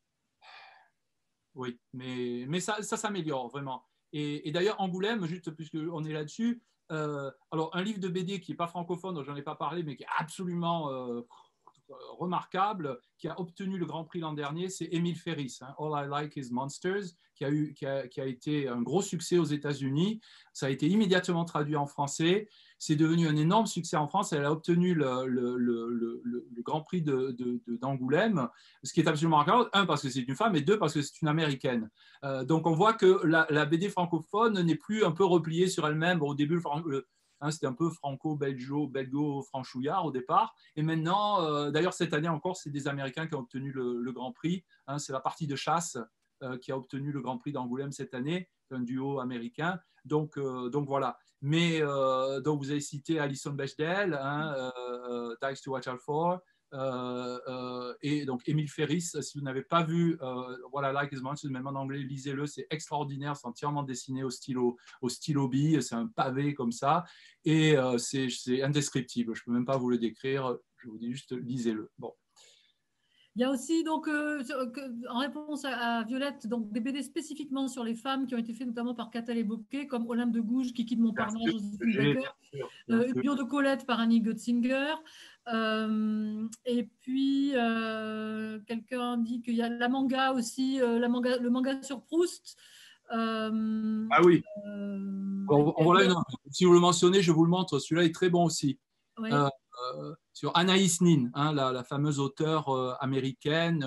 Oui, mais ça s'améliore vraiment. Et d'ailleurs, Angoulême, juste puisqu'on est là-dessus, alors un livre de BD qui n'est pas francophone, dont j'en ai pas parlé, mais qui est absolument remarquable, qui a obtenu le Grand Prix l'an dernier, c'est Émile Ferris, hein, All I Like Is Monsters, qui a été un gros succès aux États-Unis. Ça a été immédiatement traduit en français. C'est devenu un énorme succès en France. Elle a obtenu le Grand Prix d'Angoulême, ce qui est absolument remarquable. Un, parce que c'est une femme, et deux, parce que c'est une américaine. Donc on voit que la BD francophone n'est plus un peu repliée sur elle-même. Bon, au début, hein, c'était un peu belgo-franchouillard au départ. Et maintenant, d'ailleurs, cette année encore, c'est des Américains qui ont obtenu le Grand Prix. Hein, c'est la partie de chasse qui a obtenu le Grand Prix d'Angoulême cette année, un duo américain. Donc voilà. Mais donc vous avez cité Alison Bechdel, hein, Dykes to Watch Out For, et donc Émile Ferris. Si vous n'avez pas vu What I Like Is Monsters, même en anglais, lisez-le, c'est extraordinaire, c'est entièrement dessiné au stylo bille, c'est un pavé comme ça, et c'est indescriptible. Je ne peux même pas vous le décrire. Je vous dis juste lisez-le. Bon. Il y a aussi, donc, en réponse à Violette, donc, des BD spécifiquement sur les femmes qui ont été faits notamment par Catel et Bocquet, comme Olympe de Gouges, Kiki de Bien Montparnasse, sûr, Joséphine bien Baker, sûr, bien sûr. Union de Colette par Annie Götzinger. Et puis, quelqu'un dit qu'il y a la manga aussi, le manga sur Proust. Ah oui. Voilà Il si vous le mentionnez, je vous le montre. Celui-là est très bon aussi. oui. Euh, sur Anaïs Nin, hein, la fameuse auteure américaine,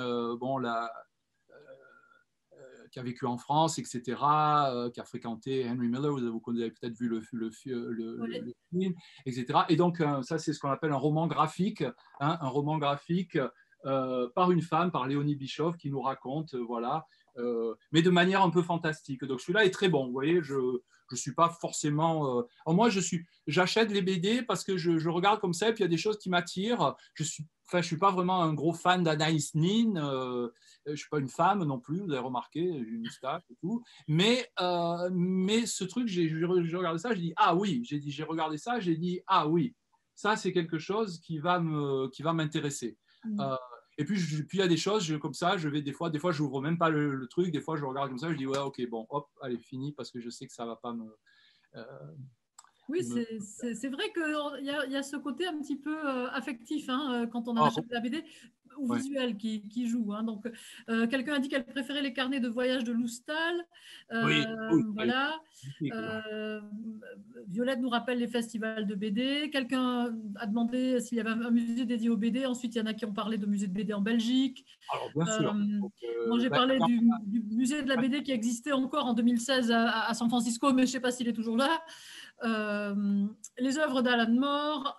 qui a vécu en France, etc., qui a fréquenté Henry Miller, vous avez peut-être vu le film, etc. Et donc, ça, c'est ce qu'on appelle un roman graphique, hein, un roman graphique par une femme, par Léonie Bischoff, qui nous raconte, voilà, mais de manière un peu fantastique. Donc, celui-là est très bon, vous voyez, je ne suis pas forcément... moi, j'achète les BD parce que je regarde comme ça, et puis il y a des choses qui m'attirent. Je ne suis pas vraiment un gros fan d'Anaïs Nin, je ne suis pas une femme non plus, vous avez remarqué, j'ai une moustache et tout. Mais ce truc, j'ai regardé ça, j'ai dit, ah oui, j'ai regardé ça, j'ai dit, ah oui, ça c'est quelque chose qui va m'intéresser. Et puis il y a des choses comme ça, des fois je n'ouvre même pas le truc, des fois je regarde comme ça, je dis, ouais, ok, bon, hop, allez, fini, parce que je sais que ça ne va pas me... Oui, c'est vrai qu'il y a ce côté un petit peu affectif hein, quand on Oh, achète la BD ou ouais. visuel qui joue. Hein. Donc, quelqu'un a dit qu'elle préférait les carnets de voyage de Loustal. Oui, oui, Voilà. oui. Violette nous rappelle les festivals de BD. Quelqu'un a demandé s'il y avait un musée dédié aux BD. Ensuite, il y en a qui ont parlé de musée de BD en Belgique. Alors, bien sûr. Donc, Moi, j'ai parlé du musée de la BD qui existait encore en 2016 à San Francisco, mais je ne sais pas s'il est toujours là. Les œuvres d'Alan Moore,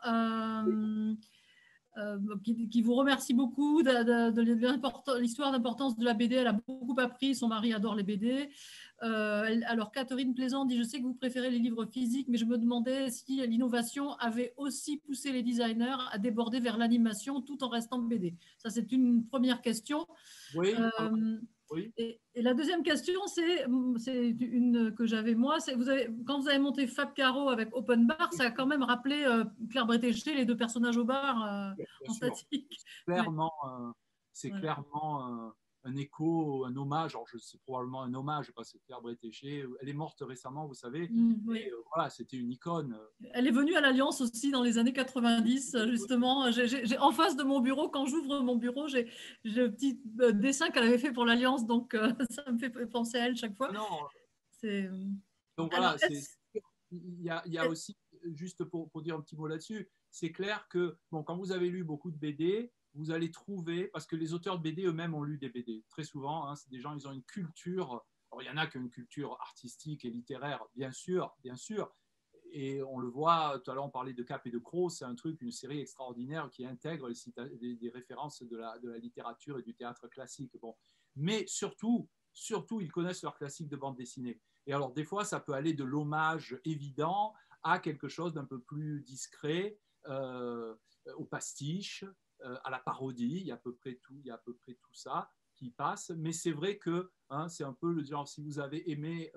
qui vous remercie beaucoup de l'histoire d'importance de la BD. Elle a beaucoup appris, son mari adore les BD. Alors, Catherine Plaisant dit, je sais que vous préférez les livres physiques, mais je me demandais si l'innovation avait aussi poussé les designers à déborder vers l'animation tout en restant BD. Ça, c'est une première question. oui, oui. Et la deuxième question, c'est une que j'avais moi. Quand vous avez monté Fab Caro avec Open Bar, ça a quand même rappelé Claire Bretéché, les deux personnages au bar Bien en sûr. statique. Clairement, c'est Voilà. clairement un écho, un hommage. Alors, c'est probablement un hommage parce que Claire Bretéché, elle est morte récemment, vous savez. Oui. Et voilà, c'était une icône. Elle est venue à l'Alliance aussi dans les années 90, justement. En face de mon bureau, quand j'ouvre mon bureau, j'ai le petit dessin qu'elle avait fait pour l'Alliance, donc ça me fait penser à elle chaque fois. Non, C'est... donc Alors, voilà, il y a aussi, juste pour dire un petit mot là-dessus, c'est clair que bon, quand vous avez lu beaucoup de BD, vous allez trouver, parce que les auteurs de BD eux-mêmes ont lu des BD, très souvent, hein, c'est des gens, ils ont une culture, alors il y en a qui ont une culture artistique et littéraire, bien sûr, et on le voit, tout à l'heure on parlait de Cap et de Croc, c'est un truc, une série extraordinaire qui intègre des références de la littérature et du théâtre classique. Bon. Mais surtout, ils connaissent leurs classiques de bande dessinée. Et alors, des fois, ça peut aller de l'hommage évident à quelque chose d'un peu plus discret, au pastiche, à la parodie. Il y a à peu près tout ça qui passe. Mais c'est vrai que hein, c'est un peu le genre, si vous avez aimé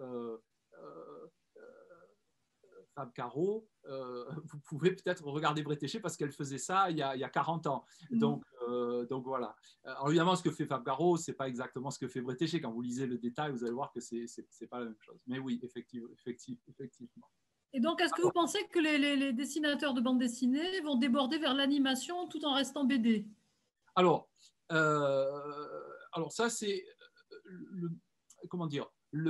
Fab Caro, vous pouvez peut-être regarder Bretéché parce qu'elle faisait ça il y a 40 ans. Donc voilà. Alors évidemment, ce que fait Fab Caro, c'est pas exactement ce que fait Bretéché. Quand vous lisez le détail, vous allez voir que c'est pas la même chose. Mais oui, effectivement. Et donc, est-ce que vous pensez que les dessinateurs de bande dessinée vont déborder vers l'animation tout en restant BD? Alors ça, c'est comment dire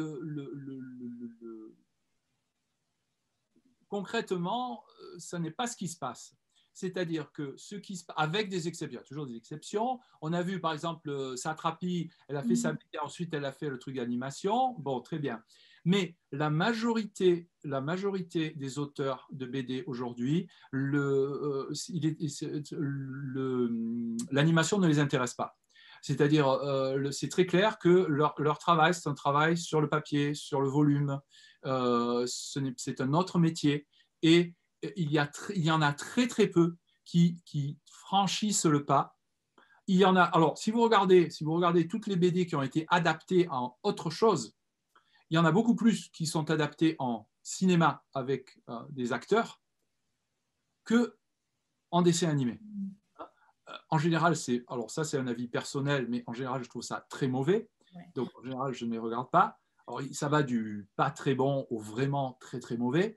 concrètement, ça n'est pas ce qui se passe. C'est-à-dire que avec des exceptions, toujours des exceptions. On a vu par exemple Satrapi, elle a fait sa BD, ensuite elle a fait le truc d'animation. Bon, très bien. Mais la majorité des auteurs de BD aujourd'hui, l'animation ne les intéresse pas. C'est-à-dire, c'est très clair que leur travail, c'est un travail sur le papier, sur le volume. C'est un autre métier. Et il y en a très, très peu qui franchissent le pas. Il y en a. Alors, si vous regardez toutes les BD qui ont été adaptées en autre chose, il y en a beaucoup plus qui sont adaptées en cinéma avec des acteurs que en dessin animé. en général, alors ça c'est un avis personnel, mais en général, je trouve ça très mauvais. Ouais. Donc en général, je ne les regarde pas. Alors ça va du pas très bon au vraiment très très mauvais.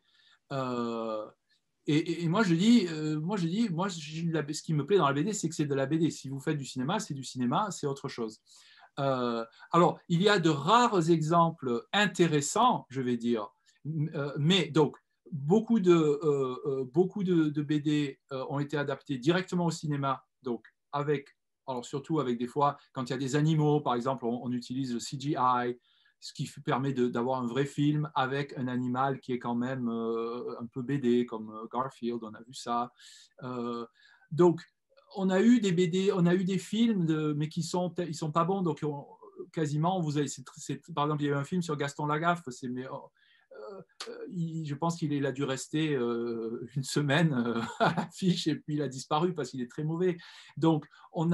Et moi, je dis, ce qui me plaît dans la BD, c'est que c'est de la BD. Si vous faites du cinéma, c'est autre chose. Alors, il y a de rares exemples intéressants, je vais dire, mais donc, beaucoup de BD ont été adaptés directement au cinéma, donc alors surtout avec des fois, quand il y a des animaux, par exemple, on utilise le CGI, ce qui permet d'avoir un vrai film avec un animal qui est quand même un peu BD, comme Garfield, on a vu ça. Donc, on a eu des BD, on a eu des films, mais ils sont pas bons, donc quasiment, par exemple, il y a eu un film sur Gaston Lagaffe, je pense qu'il a dû rester une semaine à l'affiche et puis il a disparu parce qu'il est très mauvais. Donc,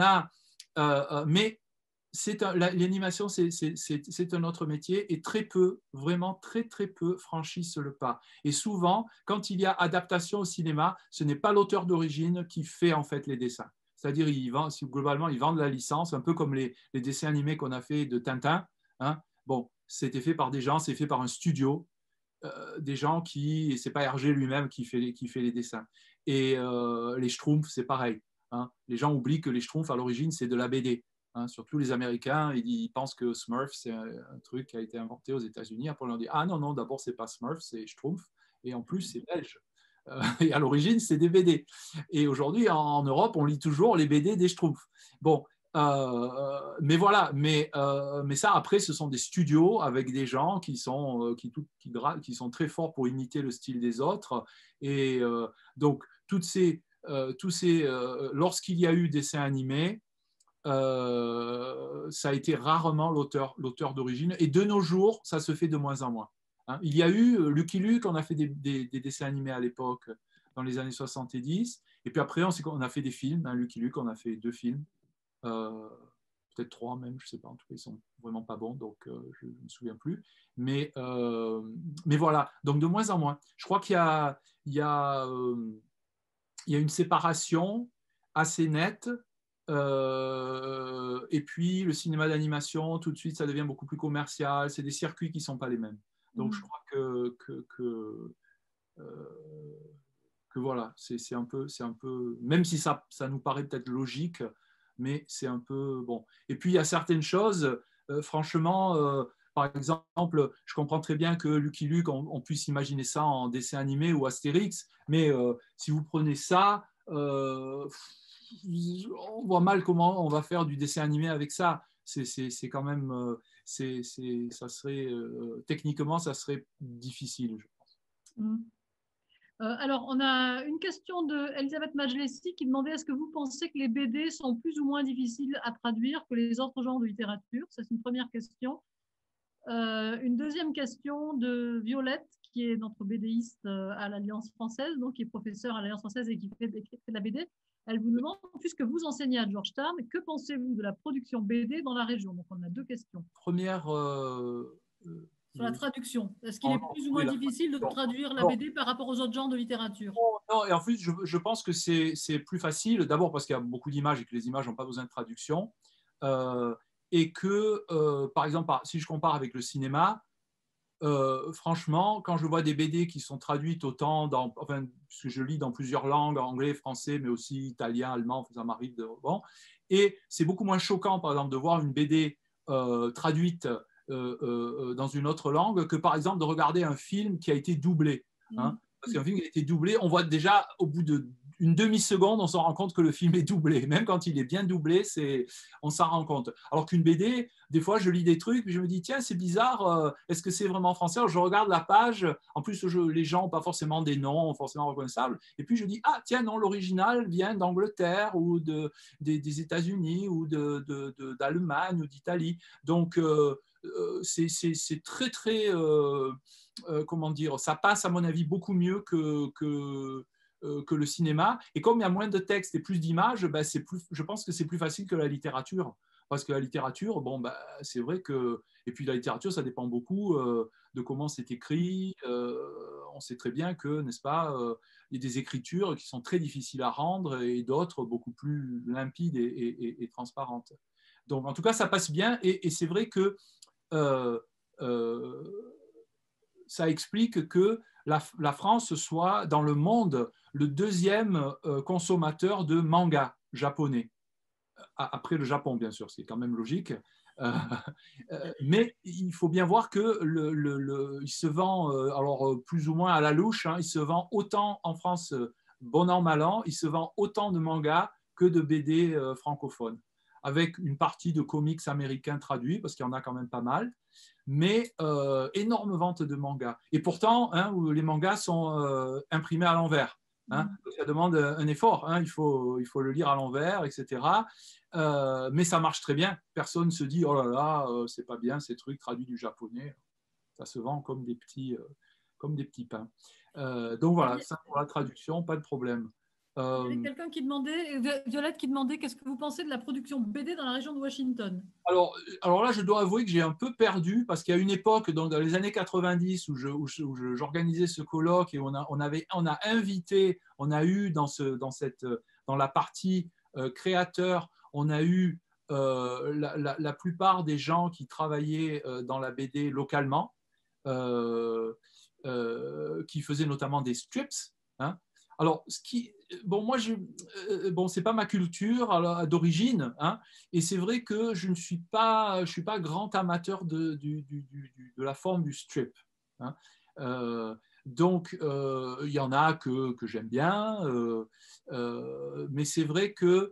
mais l'animation, c'est un autre métier et très peu, vraiment très très peu franchissent le pas. Et souvent, quand il y a adaptation au cinéma, ce n'est pas l'auteur d'origine qui fait en fait les dessins. C'est-à-dire, globalement, ils vendent la licence, un peu comme les dessins animés qu'on a fait de Tintin. Hein. Bon, c'était fait par des gens, c'est fait par un studio, des gens c'est pas Hergé lui-même qui fait les dessins. Et les Schtroumpfs, c'est pareil. Hein. Les gens oublient que les Schtroumpfs, à l'origine, c'est de la BD. Hein, surtout les Américains, ils pensent que Smurf, c'est un truc qui a été inventé aux États-Unis. Après, on leur dit ah non, d'abord, c'est pas Smurf, c'est Schtroumpf. Et en plus, c'est belge. Et à l'origine, c'est des BD. Et aujourd'hui, en Europe, on lit toujours les BD des Schtroumpfs. Bon, mais voilà, mais ça, après, ce sont des studios avec des gens qui sont très forts pour imiter le style des autres. Et donc, lorsqu'il y a eu des dessins animés, ça a été rarement l'auteur d'origine. Et de nos jours, ça se fait de moins en moins. Hein. Il y a eu Lucky Luke, on a fait des dessins animés à l'époque, dans les années 70. Et puis après, on a fait des films. Hein. Lucky Luke, on a fait 2 films. Peut-être 3 même, je ne sais pas. En tout cas, ils sont vraiment pas bons, donc je ne me souviens plus. Mais voilà, donc de moins en moins. Je crois qu'il y a une séparation assez nette. Et puis le cinéma d'animation, tout de suite, ça devient beaucoup plus commercial. C'est des circuits qui ne sont pas les mêmes. Donc je crois que voilà, c'est un peu, même si ça nous paraît peut-être logique, mais c'est un peu bon. Et puis il y a certaines choses, franchement, par exemple, je comprends très bien que Lucky Luke, on puisse imaginer ça en dessin animé ou Astérix, mais si vous prenez ça, on voit mal comment on va faire du dessin animé avec ça. C'est quand même, ça serait techniquement, ça serait difficile, je pense. Alors, on a une question de Elisabeth Majlesi qui demandait est-ce que vous pensez que les BD sont plus ou moins difficiles à traduire que les autres genres de littérature? Ça, c'est une première question. Une deuxième question de Violette, qui est notre BDiste à l'Alliance française, donc qui est professeure à l'Alliance française et qui fait de la BD. Elle vous demande, puisque vous enseignez à Georgetown, que pensez-vous de la production BD dans la région? Donc, on a 2 questions. Première. Sur la traduction. Est-ce qu'il est plus ou moins difficile de traduire la BD par rapport aux autres genres de littérature? Non, et en plus, je pense que c'est plus facile, d'abord parce qu'il y a beaucoup d'images et que les images n'ont pas besoin de traduction. Et que, par exemple, si je compare avec le cinéma, franchement, quand je vois des BD qui sont traduites parce que je lis dans plusieurs langues, anglais, français, mais aussi italien, allemand, ça m'arrive et c'est beaucoup moins choquant, par exemple, de voir une BD traduite dans une autre langue que, par exemple, de regarder un film qui a été doublé. Hein. Parce qu'un film qui a été doublé, on voit déjà au bout d'une demi-seconde, on s'en rend compte que le film est doublé. Même quand il est bien doublé, on s'en rend compte. Alors qu'une BD, des fois, je lis des trucs, puis je me dis, tiens, c'est bizarre, est-ce que c'est vraiment français? Alors, je regarde la page, en plus, les gens n'ont pas forcément des noms forcément reconnaissables, et puis je dis, ah, tiens, non, l'original vient d'Angleterre ou des États-Unis ou d'Allemagne ou d'Italie. Donc, c'est très, très... comment dire, ça passe à mon avis beaucoup mieux que le cinéma. Et comme il y a moins de texte et plus d'images, ben je pense que c'est plus facile que la littérature. Parce que la littérature, bon, ben, c'est vrai que... Et puis la littérature, ça dépend beaucoup de comment c'est écrit. on sait très bien que, n'est-ce pas, il y a des écritures qui sont très difficiles à rendre et d'autres beaucoup plus limpides et transparentes. Donc, en tout cas, ça passe bien et c'est vrai que euh, ça explique que la France soit dans le monde le deuxième consommateur de manga japonais, après le Japon bien sûr, c'est quand même logique. Euh, mais il faut bien voir que il se vend, alors plus ou moins à la louche, hein, il se vend autant en France, bon an, mal an, il se vend autant de mangas que de BD francophones, avec une partie de comics américains traduits, parce qu'il y en a quand même pas mal, mais énorme vente de mangas. Et pourtant, hein, les mangas sont imprimés à l'envers. Hein, ça demande un effort, hein, il faut le lire à l'envers, etc. Mais ça marche très bien. Personne ne se dit, oh là là, c'est pas bien ces trucs traduits du japonais. Ça se vend comme des petits pains. Donc voilà, ça pour la traduction, pas de problème. Il y avait quelqu'un qui demandait, Violette qui demandait, qu'est-ce que vous pensez de la production BD dans la région de Washington? Alors là, je dois avouer que j'ai un peu perdu parce qu'il y a une époque, donc dans les années 90, où j'organisais ce colloque et on a invité, on a eu dans la partie créateur, on a eu la plupart des gens qui travaillaient dans la BD localement, qui faisaient notamment des strips. Hein. Alors, moi, c'est pas ma culture d'origine, hein, et c'est vrai que je suis pas grand amateur de la forme du strip. Hein. Donc, il y en a que j'aime bien, mais c'est vrai que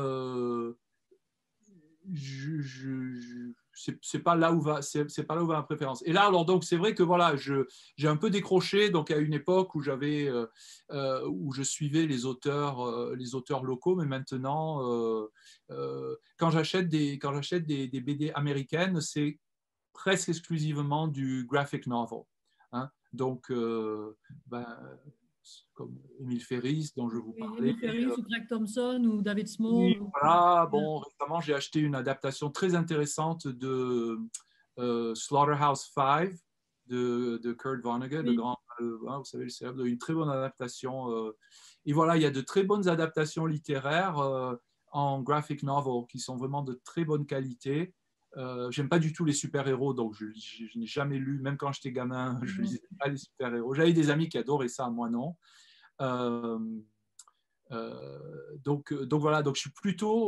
c'est pas là où va ma préférence. Et là, alors donc c'est vrai que voilà, j'ai un peu décroché donc à une époque où où je suivais les auteurs locaux, mais maintenant quand j'achète des BD américaines, c'est presque exclusivement du graphic novel. Hein. Donc comme Émile Ferris dont je vous parlais. Émile Ferris ou Craig Thompson ou David Oui, Small. voilà, bon, récemment, j'ai acheté une adaptation très intéressante de Slaughterhouse-Five de Kurt Vonnegut, Oui. le grand, hein, vous savez, le célèbre, une très bonne adaptation. Et voilà, il y a de très bonnes adaptations littéraires en graphic novel qui sont vraiment de très bonne qualité. J'aime pas du tout les super-héros, donc je n'ai jamais lu, même quand j'étais gamin, je lisais pas les super-héros. J'avais des amis qui adoraient ça, moi non. Euh, donc voilà, donc je suis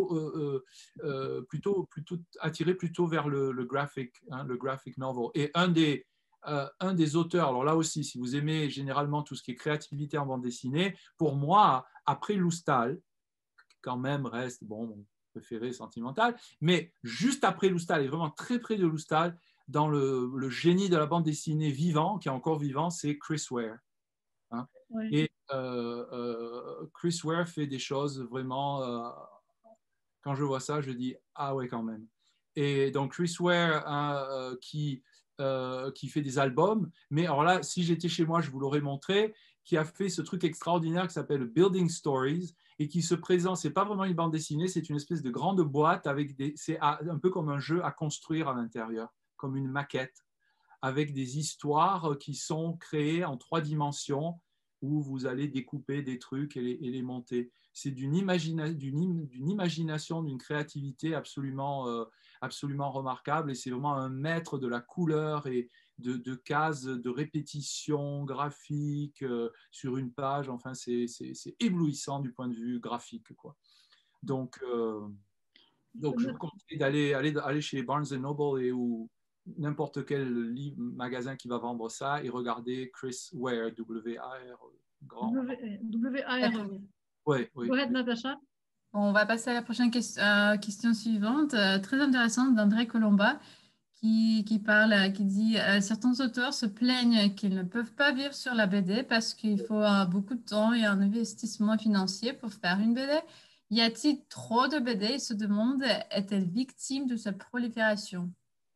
plutôt attiré plutôt vers le graphic, hein, le graphic novel. Et un des auteurs, alors là aussi, si vous aimez généralement tout ce qui est créativité en bande dessinée, pour moi, après Loustal, quand même reste mon préféré sentimental, mais juste après Loustal, et vraiment très près de Loustal, dans le génie de la bande dessinée vivant, qui est encore vivant, c'est Chris Ware. Hein. Ouais. Et Chris Ware fait des choses vraiment, quand je vois ça, je dis, ah ouais, quand même. Et donc Chris Ware hein, qui fait des albums, mais alors là, si j'étais chez moi, je vous l'aurais montré, qui a fait ce truc extraordinaire qui s'appelle Building Stories et qui se présente, c'est pas vraiment une bande dessinée, c'est une espèce de grande boîte avec c'est un peu comme un jeu à construire à l'intérieur, comme une maquette, avec des histoires qui sont créées en 3 dimensions où vous allez découper des trucs et les monter. C'est d'une imagination, d'une créativité absolument remarquable et c'est vraiment un maître de la couleur et de cases de répétition graphique sur une page. Enfin, c'est éblouissant du point de vue graphique, quoi. Donc je vous conseille d'aller chez Barnes Noble ou n'importe quel magasin qui va vendre ça et regarder Chris Ware, W-A-R, grand. W-A-R-E. Oui, oui. Go ahead, Natacha. On va passer à la prochaine question suivante, très intéressante d'André Colomba, qui parle, qui dit certains auteurs se plaignent qu'ils ne peuvent pas vivre sur la BD parce qu'il faut beaucoup de temps et un investissement financier pour faire une BD. Y a-t-il trop de BD? Il se demande, est-elle victime de sa prolifération?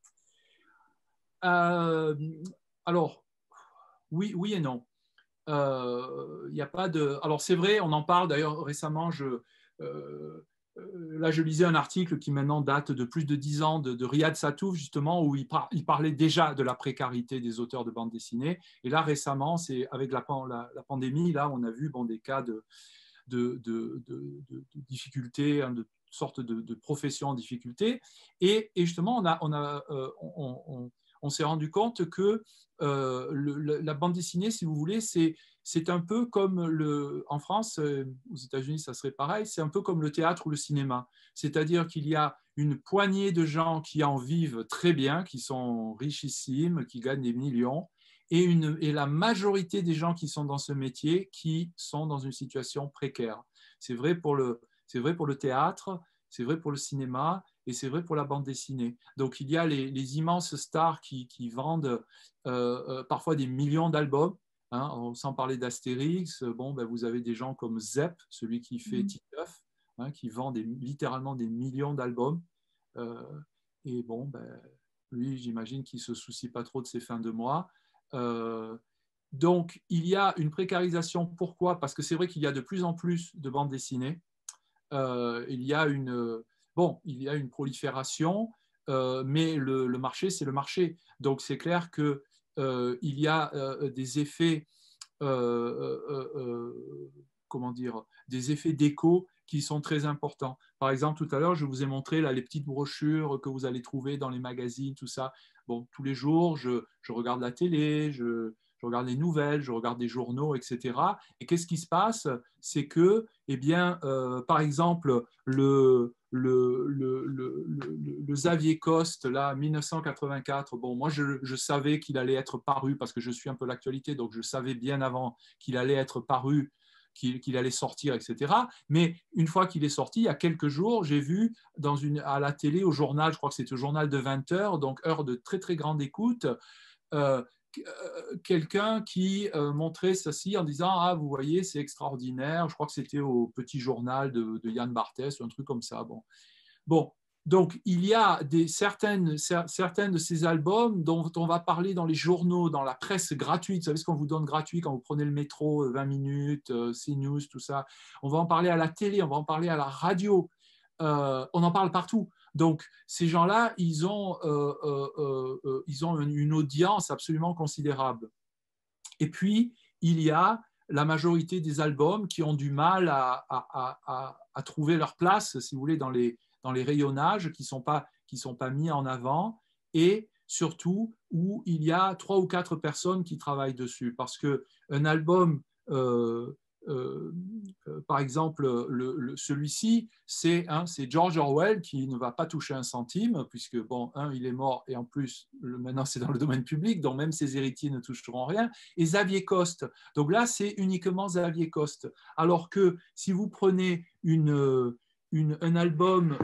Alors, oui et non. Il y a pas de. Alors c'est vrai, on en parle d'ailleurs récemment. là, je lisais un article qui maintenant date de plus de 10 ans de Riyad Sattouf, justement, où il parlait déjà de la précarité des auteurs de bande dessinée. Et là, récemment, c'est avec la pandémie, là, on a vu des cas de difficultés, hein, de sortes de professions en difficulté. Et justement, on s'est rendu compte que la bande dessinée, si vous voulez, c'est un peu comme en France, aux États-Unis, ça serait pareil, c'est un peu comme le théâtre ou le cinéma. C'est-à-dire qu'il y a une poignée de gens qui en vivent très bien, qui sont richissimes, qui gagnent des millions, et la majorité des gens qui sont dans ce métier qui sont dans une situation précaire. C'est vrai pour le théâtre, c'est vrai pour le cinéma, et c'est vrai pour la bande dessinée. Donc, il y a les immenses stars qui vendent parfois des millions d'albums, hein, sans parler d'Astérix. Vous avez des gens comme Zep, celui qui fait Titeuf, hein, qui vend littéralement des millions d'albums. Et lui, j'imagine qu'il ne se soucie pas trop de ses fins de mois. Donc, il y a une précarisation. Pourquoi? Parce que c'est vrai qu'il y a de plus en plus de bandes dessinées. Il y a une prolifération, mais le marché, c'est le marché. Donc, c'est clair qu'il y a des effets, comment dire, des effets d'écho qui sont très importants. Par exemple, tout à l'heure, je vous ai montré là, les petites brochures que vous allez trouver dans les magazines, tout ça. Bon, tous les jours, je regarde la télé, je regarde les nouvelles, je regarde des journaux, etc. Et qu'est-ce qui se passe? C'est que, par exemple, le Xavier Coste, là, 1984, moi, je savais qu'il allait être paru parce que je suis un peu l'actualité, donc je savais bien avant qu'il allait être paru, qu'il allait sortir, etc. Mais une fois qu'il est sorti, il y a quelques jours, j'ai vu à la télé, au journal, je crois que c'était au journal de 20 heures, donc heure de très, très grande écoute, quelqu'un qui montrait ceci en disant « Ah, vous voyez, c'est extraordinaire ». Je crois que c'était au petit journal de Yann Barthès ou un truc comme ça. Bon. Donc, il y a certains de ces albums dont on va parler dans les journaux, dans la presse gratuite. Vous savez ce qu'on vous donne gratuit quand vous prenez le métro, 20 minutes, CNews, tout ça. On va en parler à la télé, on va en parler à la radio. On en parle partout. Donc, ces gens-là, ils ont une audience absolument considérable. Et puis, il y a la majorité des albums qui ont du mal à trouver leur place, si vous voulez, dans les rayonnages, qui sont pas mis en avant, et surtout où il y a 3 ou 4 personnes qui travaillent dessus. Parce qu'un album, par exemple, celui-ci, c'est George Orwell qui ne va pas toucher un centime, puisque, il est mort, et en plus, maintenant, c'est dans le domaine public, donc même ses héritiers ne toucheront rien, et Xavier Coste. Donc là, c'est uniquement Xavier Coste. Alors que si vous prenez un album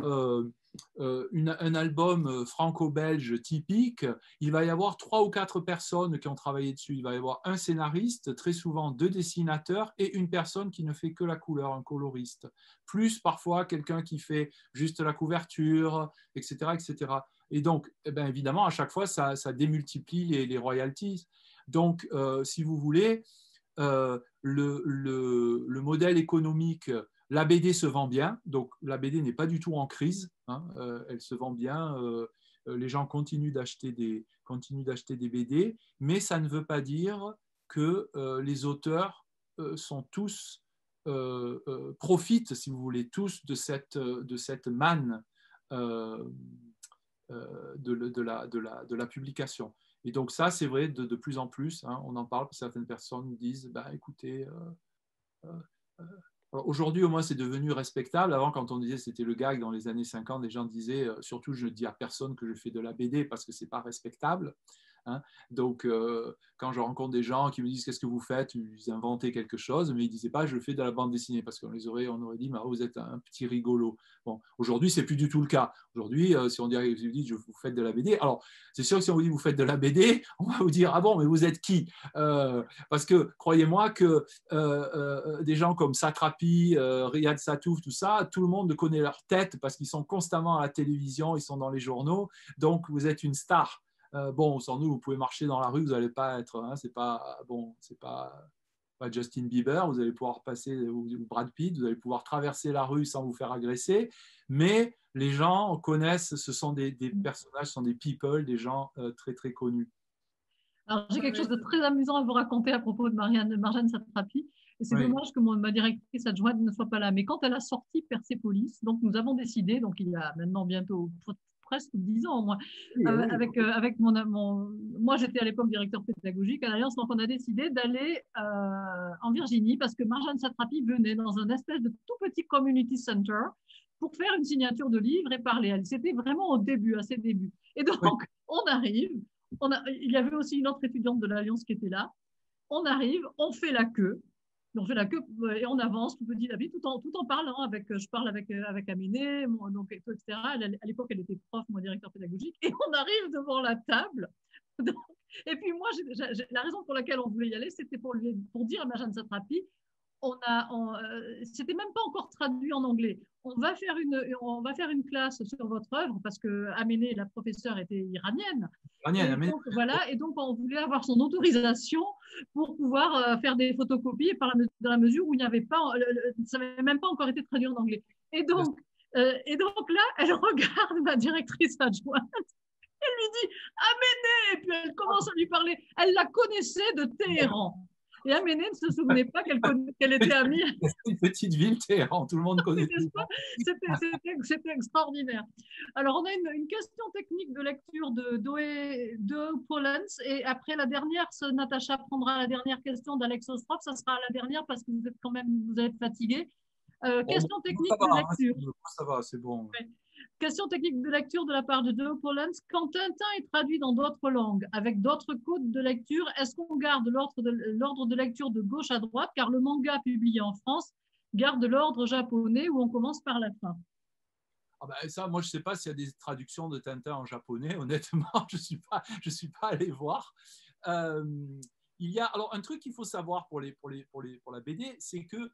franco-belge typique, il va y avoir 3 ou 4 personnes qui ont travaillé dessus. Il va y avoir un scénariste, très souvent 2 dessinateurs et une personne qui ne fait que la couleur, un coloriste. Plus parfois quelqu'un qui fait juste la couverture, etc. etc. Et donc, évidemment, à chaque fois, ça démultiplie les royalties. Donc, si vous voulez, le modèle économique, la BD se vend bien, donc la BD n'est pas du tout en crise, hein, elle se vend bien, les gens continuent d'acheter des BD, mais ça ne veut pas dire que les auteurs sont tous, profitent, si vous voulez, tous de cette manne de la publication. Et donc ça, c'est vrai de plus en plus, hein, on en parle, certaines personnes disent, écoutez, aujourd'hui, au moins, c'est devenu respectable. Avant, quand on disait c'était le gag dans les années 50, les gens disaient, surtout, je ne dis à personne que je fais de la BD parce que ce n'est pas respectable. Hein. Donc, quand je rencontre des gens qui me disent qu'est-ce que vous faites, ils inventaient quelque chose, mais ils ne disaient pas je fais de la bande dessinée parce qu'on aurait dit vous êtes un petit rigolo. Bon, aujourd'hui, ce n'est plus du tout le cas. Aujourd'hui, si on dit vous faites de la BD, alors c'est sûr que si on vous dit vous faites de la BD, on va vous dire ah bon, mais vous êtes qui? Parce que croyez-moi que des gens comme Satrapi, Riyad Sattouf, tout ça, tout le monde connaît leur tête parce qu'ils sont constamment à la télévision, ils sont dans les journaux, donc vous êtes une star. Sans nous, vous pouvez marcher dans la rue, vous n'allez pas être, c'est pas Justin Bieber, vous allez pouvoir passer, ou Brad Pitt, vous allez pouvoir traverser la rue sans vous faire agresser, mais les gens connaissent, ce sont des personnages, ce sont des people, des gens très très connus. Alors, j'ai quelque chose de très amusant à vous raconter à propos de Marjane Satrapi. Et c'est dommage que ma directrice adjointe ne soit pas là. Mais quand elle a sorti Persepolis, donc nous avons décidé, donc il y a maintenant bientôt presque 10 ans, moi, avec moi j'étais à l'époque directeur pédagogique à l'Alliance, donc on a décidé d'aller en Virginie parce que Marjane Satrapi venait dans un espèce de tout petit community center pour faire une signature de livre et parler. C'était vraiment au début, à ses débuts. Et donc, on arrive. Il y avait aussi une autre étudiante de l'Alliance qui était là. On arrive, on fait la queue et on avance tout petit à petit, tout en parlant je parle avec Aménée, donc, etc. À l'époque, elle était prof, moi, directeur pédagogique, et on arrive devant la table. Donc, et puis moi, la raison pour laquelle on voulait y aller, c'était pour dire à Marjane Satrapi, c'était même pas encore traduit en anglais. On va faire une classe sur votre œuvre parce que Aménée, la professeure, était iranienne. Et donc, on voulait avoir son autorisation pour pouvoir faire des photocopies dans la mesure où il n'y avait pas, ça n'avait même pas encore été traduit en anglais. Et donc là, elle regarde ma directrice adjointe. Elle lui dit Aménée, et puis elle commence à lui parler. Elle la connaissait de Téhéran. Et Aménée ne se souvenait pas qu'elle était amie. C'est une petite ville, Téhéran, tout le monde connaît. C'était extraordinaire. Alors, on a une question technique de lecture de Pollens, et après la dernière, Natacha prendra la dernière question d'Alex Ostrov. Ça sera la dernière parce que vous êtes fatigué. Question technique de lecture. Ça va, c'est bon. Ouais. Question technique de lecture de la part de Deo Pollens. Quand Tintin est traduit dans d'autres langues, avec d'autres codes de lecture, est-ce qu'on garde l'ordre de lecture de gauche à droite, car le manga publié en France garde l'ordre japonais où on commence par la fin? Ça, moi, je ne sais pas s'il y a des traductions de Tintin en japonais. Honnêtement, je suis pas allé voir. Il y a alors un truc qu'il faut savoir pour la BD, c'est que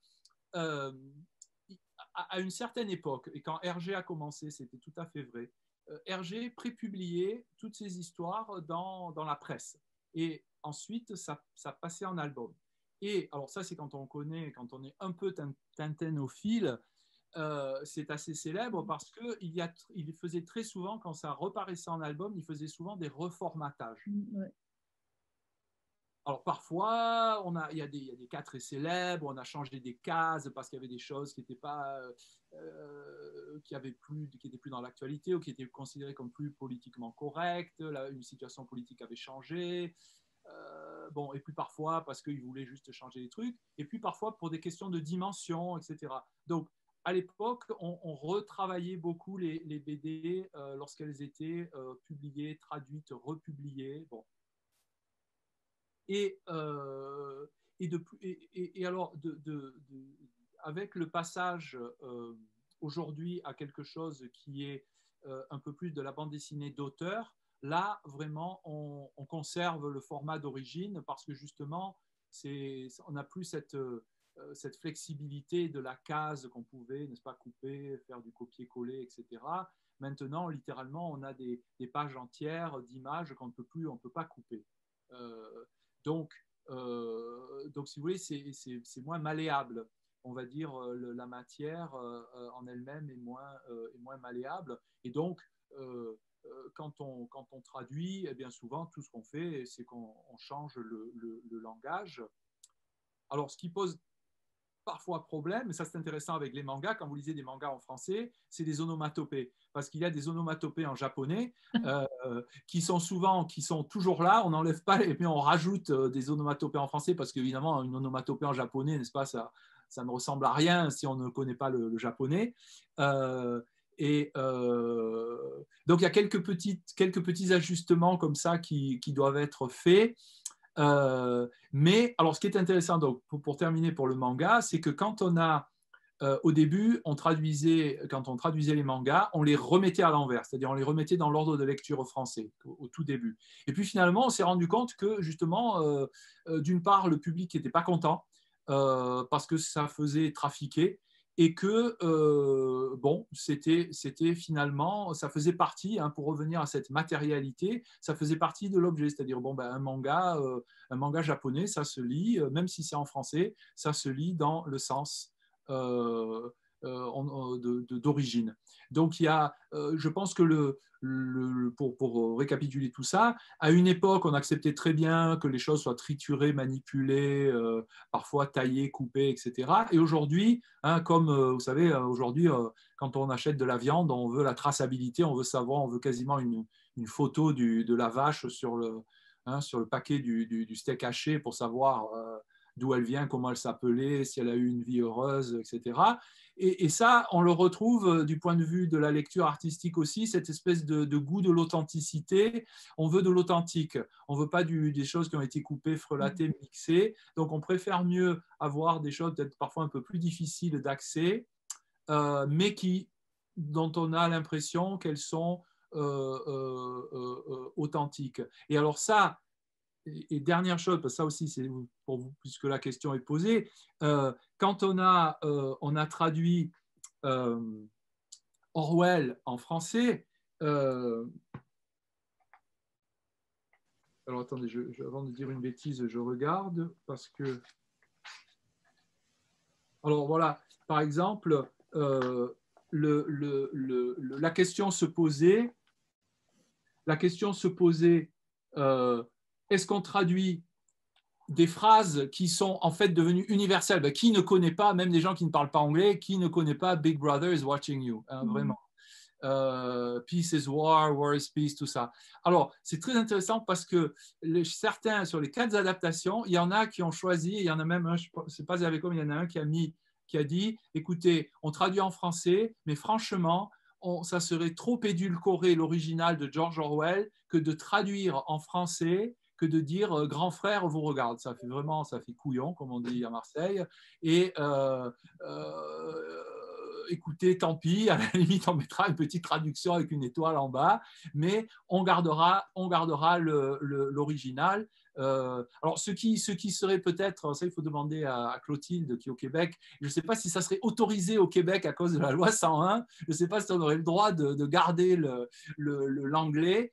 à une certaine époque, et quand Hergé a commencé, c'était tout à fait vrai, Hergé prépubliait toutes ces histoires dans la presse. Et ensuite, ça passait en album. Et alors ça, c'est quand on est un peu tintinophile, c'est assez célèbre parce qu'il faisait très souvent, quand ça reparaissait en album, il faisait souvent des reformatages. Ouais. Alors parfois, il y a des cas très célèbres, on a changé des cases parce qu'il y avait des choses qui n'étaient pas, qui n'étaient plus dans l'actualité ou qui étaient considérées comme plus politiquement correctes. Là, une situation politique avait changé. Et puis parfois parce qu'ils voulaient juste changer les trucs. Et puis parfois pour des questions de dimension, etc. Donc à l'époque, on retravaillait beaucoup les BD lorsqu'elles étaient publiées, traduites, republiées. Bon. Et alors, avec le passage aujourd'hui à quelque chose qui est un peu plus de la bande dessinée d'auteur, là, vraiment, on conserve le format d'origine parce que justement, on n'a plus cette flexibilité de la case qu'on pouvait, n'est-ce pas, couper, faire du copier-coller, etc. Maintenant, littéralement, on a des pages entières d'images qu'on ne peut pas couper. Donc, si vous voulez, c'est moins malléable. On va dire la matière en elle-même est moins malléable. Et donc, quand on traduit, eh bien souvent, tout ce qu'on fait, c'est qu'on change le langage. Alors, ce qui pose parfois problème, et ça c'est intéressant avec les mangas, quand vous lisez des mangas en français, c'est des onomatopées, parce qu'il y a des onomatopées en japonais qui sont toujours là, on n'enlève pas et puis on rajoute des onomatopées en français, parce qu'évidemment une onomatopée en japonais, n'est-ce pas, ça ne ressemble à rien si on ne connaît pas le japonais. Donc il y a quelques petits ajustements comme ça qui doivent être faits. Mais alors, ce qui est intéressant, donc, pour terminer pour le manga, c'est que quand au début, quand on traduisait les mangas, on les remettait à l'envers, c'est-à-dire on les remettait dans l'ordre de lecture français au tout début. Et puis finalement, on s'est rendu compte que justement, d'une part, le public n'était pas content parce que ça faisait trafiquer. et que, bon, c'était finalement, ça faisait partie, hein, pour revenir à cette matérialité, ça faisait partie de l'objet, c'est-à-dire, bon, ben, un manga japonais, ça se lit, même si c'est en français, ça se lit dans le sens d'origine. Donc, il y a, je pense que pour récapituler tout ça, à une époque, on acceptait très bien que les choses soient triturées, manipulées, parfois taillées, coupées, etc. Et aujourd'hui, hein, comme vous savez, aujourd'hui, quand on achète de la viande, on veut la traçabilité, on veut savoir, on veut quasiment une photo de la vache sur le paquet du steak haché pour savoir d'où elle vient, comment elle s'appelait, si elle a eu une vie heureuse, etc. Et ça, on le retrouve du point de vue de la lecture artistique aussi, cette espèce de goût de l'authenticité. On veut de l'authentique. On ne veut pas des choses qui ont été coupées, frelatées, mixées. Donc, on préfère mieux avoir des choses peut-être parfois un peu plus difficiles d'accès, mais dont on a l'impression qu'elles sont authentiques. Et alors ça, et dernière chose, parce que ça aussi c'est pour vous, puisque la question est posée, quand on a traduit Orwell en français, alors attendez, avant de dire une bêtise, je regarde, parce que... Alors voilà, par exemple, la question se posait, est-ce qu'on traduit des phrases qui sont en fait devenues universelles? Ben, qui ne connaît pas, même des gens qui ne parlent pas anglais, qui ne connaît pas Big Brother is watching you, hein, vraiment. Peace is war, war is peace, tout ça. Alors, c'est très intéressant parce que certains, sur les 4 adaptations, il y en a qui ont choisi, il y en a même un, je ne sais pas avec quoi, mais il y en a un qui a dit, écoutez, on traduit en français, mais franchement, ça serait trop édulcoré l'original de George Orwell que de traduire en français, que de dire grand frère vous regarde. Ça fait couillon, comme on dit à Marseille. Et écoutez, tant pis, à la limite, on mettra une petite traduction avec une étoile en bas, mais on gardera l'original. Alors, ce qui serait peut-être, ça il faut demander à Clotilde qui est au Québec, je ne sais pas si ça serait autorisé au Québec à cause de la loi 101, je ne sais pas si on aurait le droit de garder l'anglais.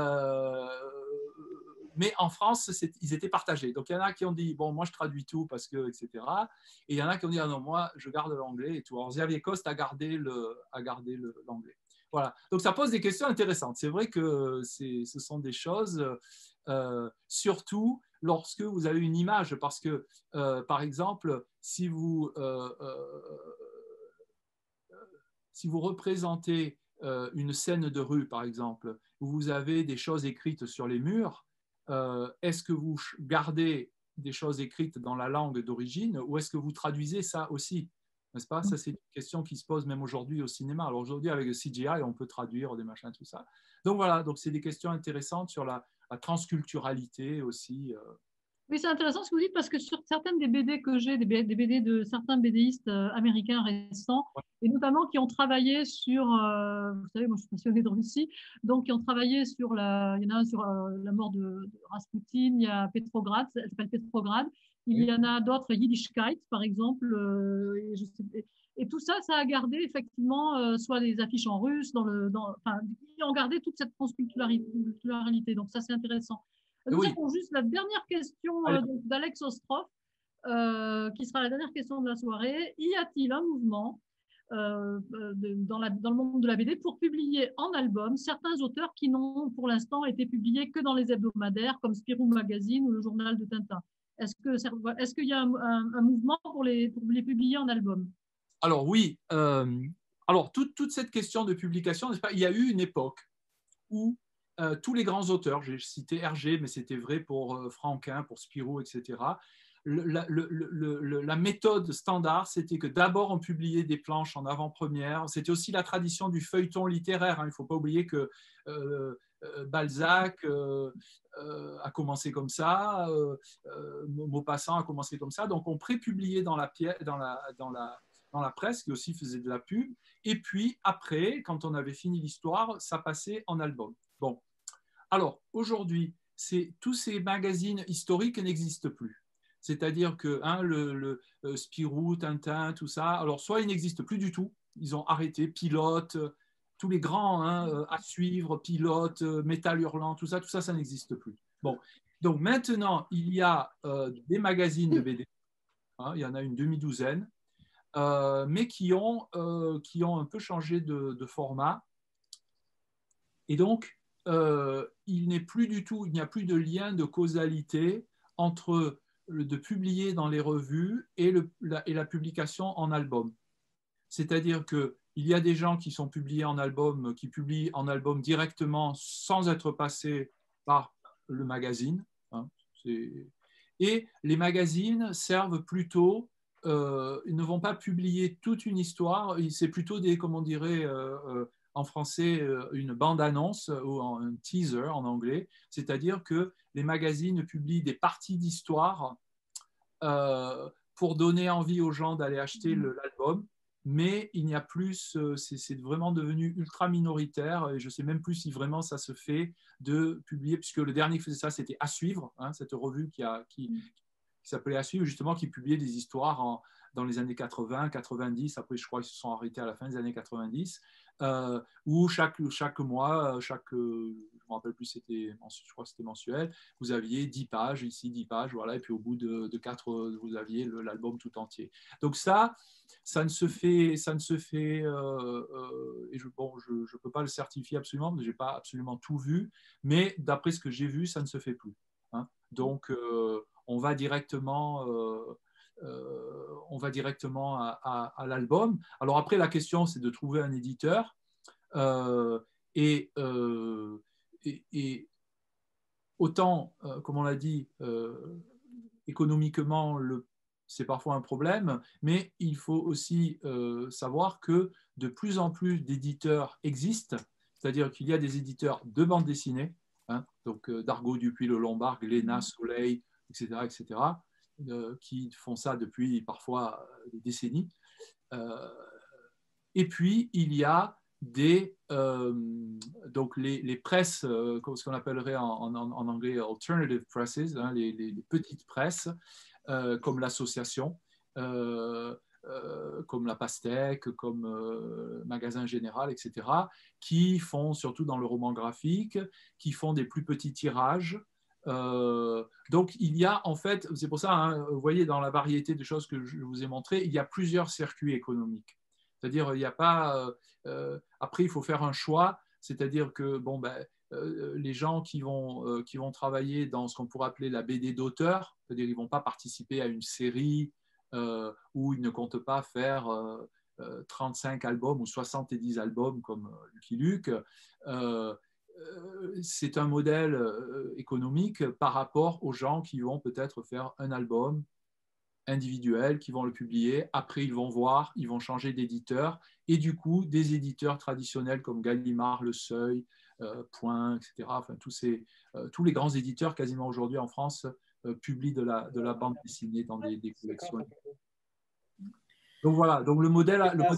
Mais en France, ils étaient partagés. Donc, il y en a qui ont dit, bon, moi, je traduis tout parce que, etc. Et il y en a qui ont dit, ah non, moi, je garde l'anglais et tout. Alors, Xavier Coste a gardé l'anglais. Voilà. Donc, ça pose des questions intéressantes. C'est vrai que ce sont des choses, surtout lorsque vous avez une image, parce que, par exemple, si vous représentez une scène de rue, par exemple, où vous avez des choses écrites sur les murs, est-ce que vous gardez des choses écrites dans la langue d'origine ou est-ce que vous traduisez ça aussi? N'est-ce pas? Ça, c'est une question qui se pose même aujourd'hui au cinéma. Alors aujourd'hui, avec le CGI, on peut traduire des machins, tout ça. Donc voilà, donc c'est des questions intéressantes sur la transculturalité aussi. Oui, c'est intéressant ce que vous dites parce que sur certaines des BD que j'ai, des BD de certains BDistes américains récents, et notamment qui ont travaillé sur, vous savez, moi je suis passionnée de Russie, donc qui ont travaillé sur il y en a un sur la mort de Rasputin, il y a Petrograd, elle s'appelle Petrograd, il y en a d'autres, Yiddishkeit par exemple, et tout ça, ça a gardé effectivement soit des affiches en russe, enfin, ils ont gardé toute cette transculturalité, donc ça c'est intéressant. Nous avons juste la dernière question d'Alex Ostroff, qui sera la dernière question de la soirée. Y a-t-il un mouvement dans le monde de la BD pour publier en album certains auteurs qui n'ont pour l'instant été publiés que dans les hebdomadaires comme Spirou Magazine ou le journal de Tintin? Est-ce qu'il y a un mouvement pour les publier en album? Alors oui. Alors toute cette question de publication, n'est-ce pas, il y a eu une époque où tous les grands auteurs, j'ai cité Hergé, mais c'était vrai pour Franquin, pour Spirou, etc. La méthode standard, c'était que d'abord on publiait des planches en avant-première. C'était aussi la tradition du feuilleton littéraire. Il ne faut pas oublier que Balzac a commencé comme ça, Maupassant a commencé comme ça. Donc on prépubliait dans la presse, qui aussi faisait de la pub. Et puis après, quand on avait fini l'histoire, ça passait en album. Bon, alors aujourd'hui, tous ces magazines historiques n'existent plus. C'est-à-dire que Spirou, Tintin, tout ça, alors soit ils n'existent plus du tout, ils ont arrêté, Pilote, tous les grands à suivre, Pilote, Métal Hurlant, tout ça, ça n'existe plus. Bon, donc maintenant, il y a des magazines de BD, il y en a une demi-douzaine, mais qui ont un peu changé de format. Et donc, il n'y a plus de lien de causalité entre de publier dans les revues et la publication en album. C'est-à-dire qu'il y a des gens qui sont publiés en album, qui publient en album directement sans être passés par le magazine. Et les magazines servent plutôt, ils ne vont pas publier toute une histoire, c'est plutôt des, comment on dirait en français, une bande-annonce ou un teaser en anglais, c'est-à-dire que les magazines publient des parties d'histoire pour donner envie aux gens d'aller acheter l'album, mais il n'y a plus, c'est vraiment devenu ultra minoritaire, et je ne sais même plus si vraiment ça se fait de publier, puisque le dernier qui faisait ça, c'était À Suivre, cette revue qui s'appelait À Suivre, justement, qui publiait des histoires dans les années 80, 90, après je crois qu'ils se sont arrêtés à la fin des années 90, où chaque mois, je ne me rappelle plus, je crois que c'était mensuel, vous aviez 10 pages, ici 10 pages, voilà, et puis au bout de 4, vous aviez l'album tout entier. Donc ça ne se fait, et je ne peux pas le certifier absolument, parce que je n'ai pas absolument tout vu, mais d'après ce que j'ai vu, ça ne se fait plus. Donc, on va directement à l'album. Alors après, la question, c'est de trouver un éditeur. Et autant, comme on l'a dit, économiquement, c'est parfois un problème, mais il faut aussi savoir que de plus en plus d'éditeurs existent, c'est-à-dire qu'il y a des éditeurs de bande dessinée, donc Dargaud, Dupuis, Le Lombard, Glénat, Soleil, etc., qui font ça depuis parfois des décennies. Et puis, il y a donc les presses, ce qu'on appellerait en anglais alternative presses, les petites presses, comme l'Association, comme la Pastèque, comme Magasin Général, etc., qui font, surtout dans le roman graphique, qui font des plus petits tirages. Donc, il y a en fait, c'est pour ça, vous voyez dans la variété de choses que je vous ai montrées, il y a plusieurs circuits économiques. C'est-à-dire, il n'y a pas. Après, il faut faire un choix, c'est-à-dire que les gens qui vont travailler dans ce qu'on pourrait appeler la BD d'auteur, c'est-à-dire qu'ils ne vont pas participer à une série où ils ne comptent pas faire 35 albums ou 70 albums comme Lucky Luke. C'est un modèle économique par rapport aux gens qui vont peut-être faire un album individuels qui vont le publier. Après, ils vont voir, ils vont changer d'éditeur. Et du coup, des éditeurs traditionnels comme Gallimard, Le Seuil, Point, etc., enfin, tous les grands éditeurs quasiment aujourd'hui en France publient de la bande dessinée dans des collections. Donc voilà, donc le modèle a changé.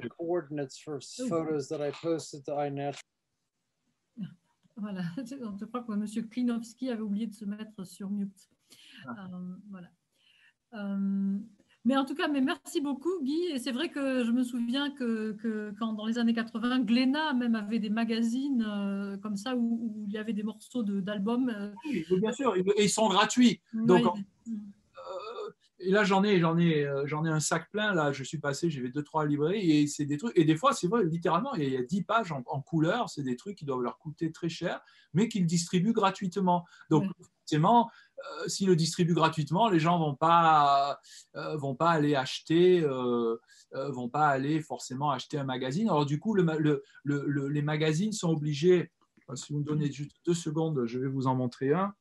Voilà, je crois que M. Klinowski avait oublié de se mettre sur mute. Voilà. Mais en tout cas, merci beaucoup Guy. Et c'est vrai que je me souviens que quand dans les années 80, Glénat même avait des magazines comme ça où il y avait des morceaux d'albums. Oui, bien sûr, et ils sont gratuits. Donc, et là, j'en ai un sac plein. Là, je suis passé, j'ai fait 2-3 librairies et c'est des trucs. Et des fois, c'est vrai, littéralement, il y a 10 pages en couleur. C'est des trucs qui doivent leur coûter très cher, mais qu'ils distribuent gratuitement. Donc, forcément, s'ils le distribuent gratuitement, les gens vont pas aller acheter, vont pas aller forcément acheter un magazine. Alors, du coup, les magazines sont obligés. Si vous me donnez juste 2 secondes, je vais vous en montrer un.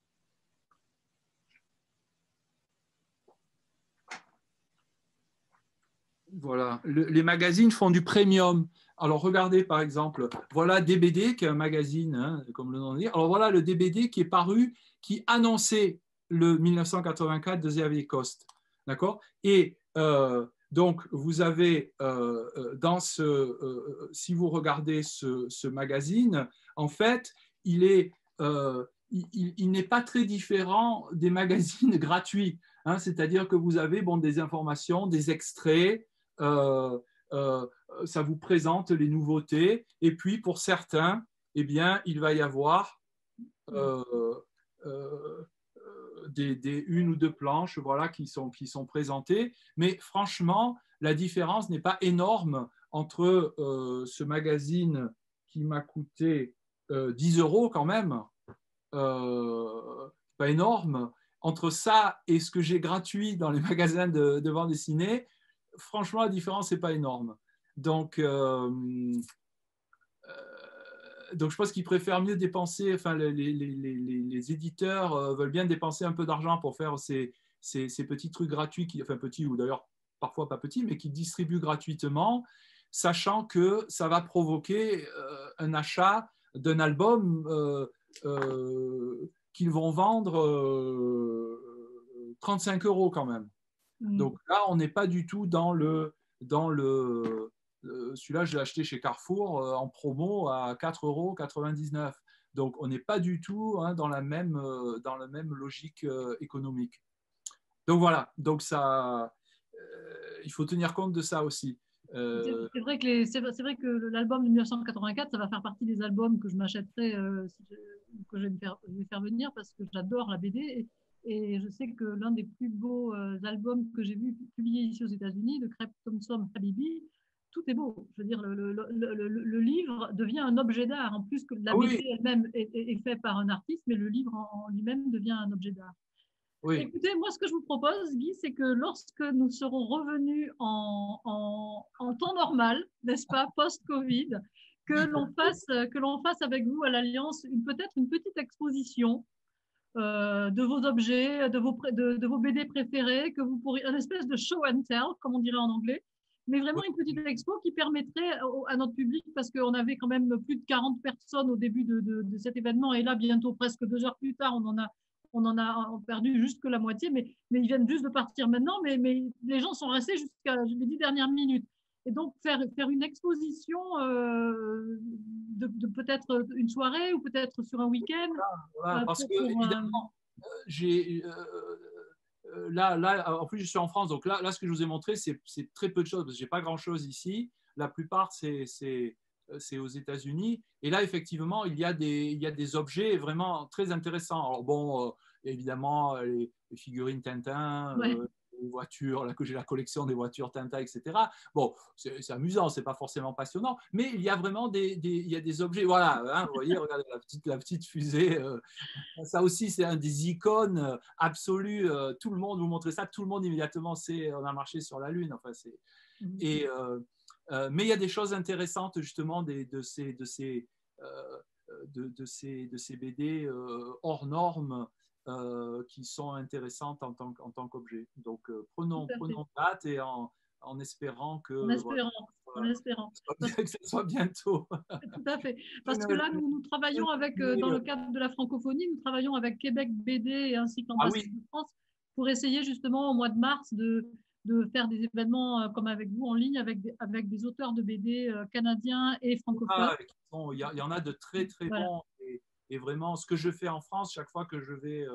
Voilà, les magazines font du premium. Alors regardez par exemple, voilà DBD qui est un magazine, comme le nom le dit. Alors voilà le DBD qui est paru, qui annonçait le 1984 de Xavier Coste, d'accord. Et donc vous avez si vous regardez ce magazine, en fait, il il n'est pas très différent des magazines gratuits, hein, c'est-à-dire que vous avez des informations, des extraits, ça vous présente les nouveautés, et puis pour certains, eh bien, il va y avoir une ou deux planches, voilà, qui sont présentées, mais franchement, la différence n'est pas énorme entre ce magazine qui m'a coûté 10 € quand même, pas énorme, entre ça et ce que j'ai gratuit dans les magasins de bande dessinée, franchement, la différence n'est pas énorme. Donc, je pense qu'ils préfèrent mieux dépenser, enfin, les éditeurs veulent bien dépenser un peu d'argent pour faire ces petits trucs gratuits, enfin petits ou d'ailleurs parfois pas petits, mais qui distribuent gratuitement, sachant que ça va provoquer un achat d'un album qu'ils vont vendre 35 € quand même. Donc là, on n'est pas du tout dans celui-là, je l'ai acheté chez Carrefour en promo à 4,99 €. Donc, on n'est pas du tout dans la même logique économique. Donc, voilà. Donc, il faut tenir compte de ça aussi. C'est vrai que l'album de 1984, ça va faire partie des albums que je m'achèterai, que je vais faire venir parce que j'adore la BD. Et je sais que l'un des plus beaux albums que j'ai vu publiés ici aux États-Unis, de Crêpe Thompson Habibi, tout est beau. Je veux dire, le livre devient un objet d'art. En plus que la BD elle-même est faite par un artiste, mais le livre en lui-même devient un objet d'art. Oui. Écoutez, moi, ce que je vous propose, Guy, c'est que lorsque nous serons revenus en temps normal, n'est-ce pas, post-Covid, que l'on fasse avec vous à l'Alliance peut-être une petite exposition de vos objets, de vos BD préférés, que vous pourriez, un espèce de show and tell, comme on dirait en anglais, mais vraiment une petite expo qui permettrait à notre public, parce qu'on avait quand même plus de 40 personnes au début de cet événement, et là, bientôt, presque 2 heures plus tard, on en a perdu juste que la moitié, mais ils viennent juste de partir maintenant, mais les gens sont restés jusqu'à les 10 dernières minutes. Et donc, faire une exposition de peut-être une soirée ou peut-être sur un week-end. Voilà, parce que, évidemment, là, en plus, je suis en France, donc là, ce que je vous ai montré, c'est très peu de choses, parce que je n'ai pas grand-chose ici. La plupart, c'est aux États-Unis. Et là, effectivement, il y a des objets vraiment très intéressants. Alors bon, évidemment, les figurines Tintin, les voitures, là que j'ai la collection des voitures Tintin, etc. Bon, c'est amusant, c'est pas forcément passionnant, mais il y a vraiment il y a des objets. Voilà, hein, vous voyez, regardez la petite fusée. Ça aussi, c'est un des icônes absolues. Tout le monde, vous montrez ça, tout le monde immédiatement sait, on a marché sur la Lune. Enfin, et mais il y a des choses intéressantes justement de ces BD hors normes qui sont intéressantes en tant qu'objet. Donc prenons date et en espérant que que ce soit bientôt. Tout à fait. Parce que là, nous travaillons avec, dans le cadre de la francophonie, nous travaillons avec Québec BD et ainsi que l'ambassade de France pour essayer justement au mois de mars de faire des événements comme avec vous en ligne avec des auteurs de BD canadiens et francophones. Il y en a de très très bons et vraiment ce que je fais en France chaque fois que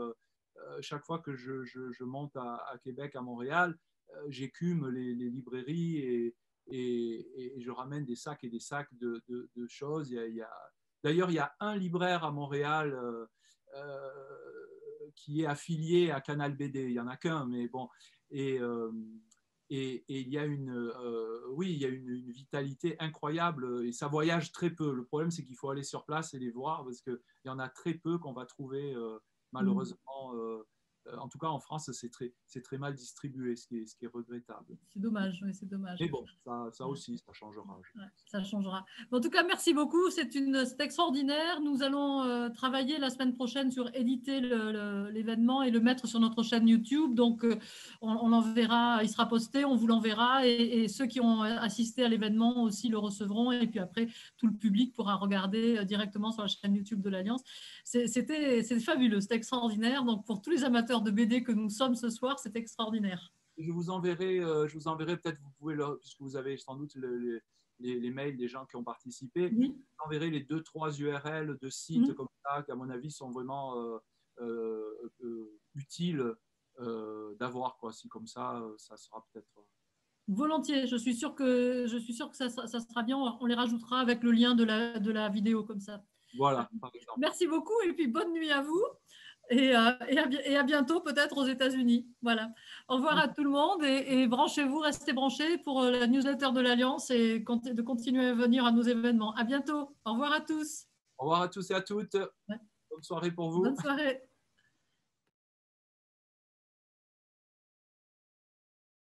je monte à Québec, à Montréal, j'écume les librairies et je ramène des sacs et des sacs de choses. D'ailleurs, il y a un libraire à Montréal qui est affilié à Canal BD. Il n'y en a qu'un, mais bon. Et il y a il y a une vitalité incroyable et ça voyage très peu. Le problème, c'est qu'il faut aller sur place et les voir parce qu'il y en a très peu qu'on va trouver malheureusement. En tout cas, en France, c'est très mal distribué, ce qui est regrettable. C'est dommage, oui, c'est dommage. Mais bon, ça aussi, ça changera. Ouais, ça changera. En tout cas, merci beaucoup. C'est extraordinaire. Nous allons travailler la semaine prochaine sur éditer l'événement et le mettre sur notre chaîne YouTube. Donc, on l'enverra, il sera posté, on vous l'enverra. Et ceux qui ont assisté à l'événement aussi le recevront. Et puis après, tout le public pourra regarder directement sur la chaîne YouTube de l'Alliance. C'est fabuleux, c'est extraordinaire. Donc, pour tous les amateurs de BD que nous sommes ce soir, c'est extraordinaire. Je vous enverrai peut-être, vous pouvez, puisque vous avez sans doute les mails des gens qui ont participé. Oui. J'enverrai les 2-3 URL de sites comme ça, qui à mon avis sont vraiment utiles d'avoir, quoi. Si comme ça sera peut-être... Volontiers, je suis sûre que ça sera bien. On les rajoutera avec le lien de la vidéo comme ça. Voilà, par exemple. Merci beaucoup et puis bonne nuit à vous et à bientôt peut-être aux États-Unis. Voilà. Au revoir à tout le monde et branchez-vous, restez branchés pour la newsletter de l'Alliance et de continuer à venir à nos événements. À bientôt. Au revoir à tous. Au revoir à tous et à toutes. Ouais. Bonne soirée pour vous. Bonne soirée.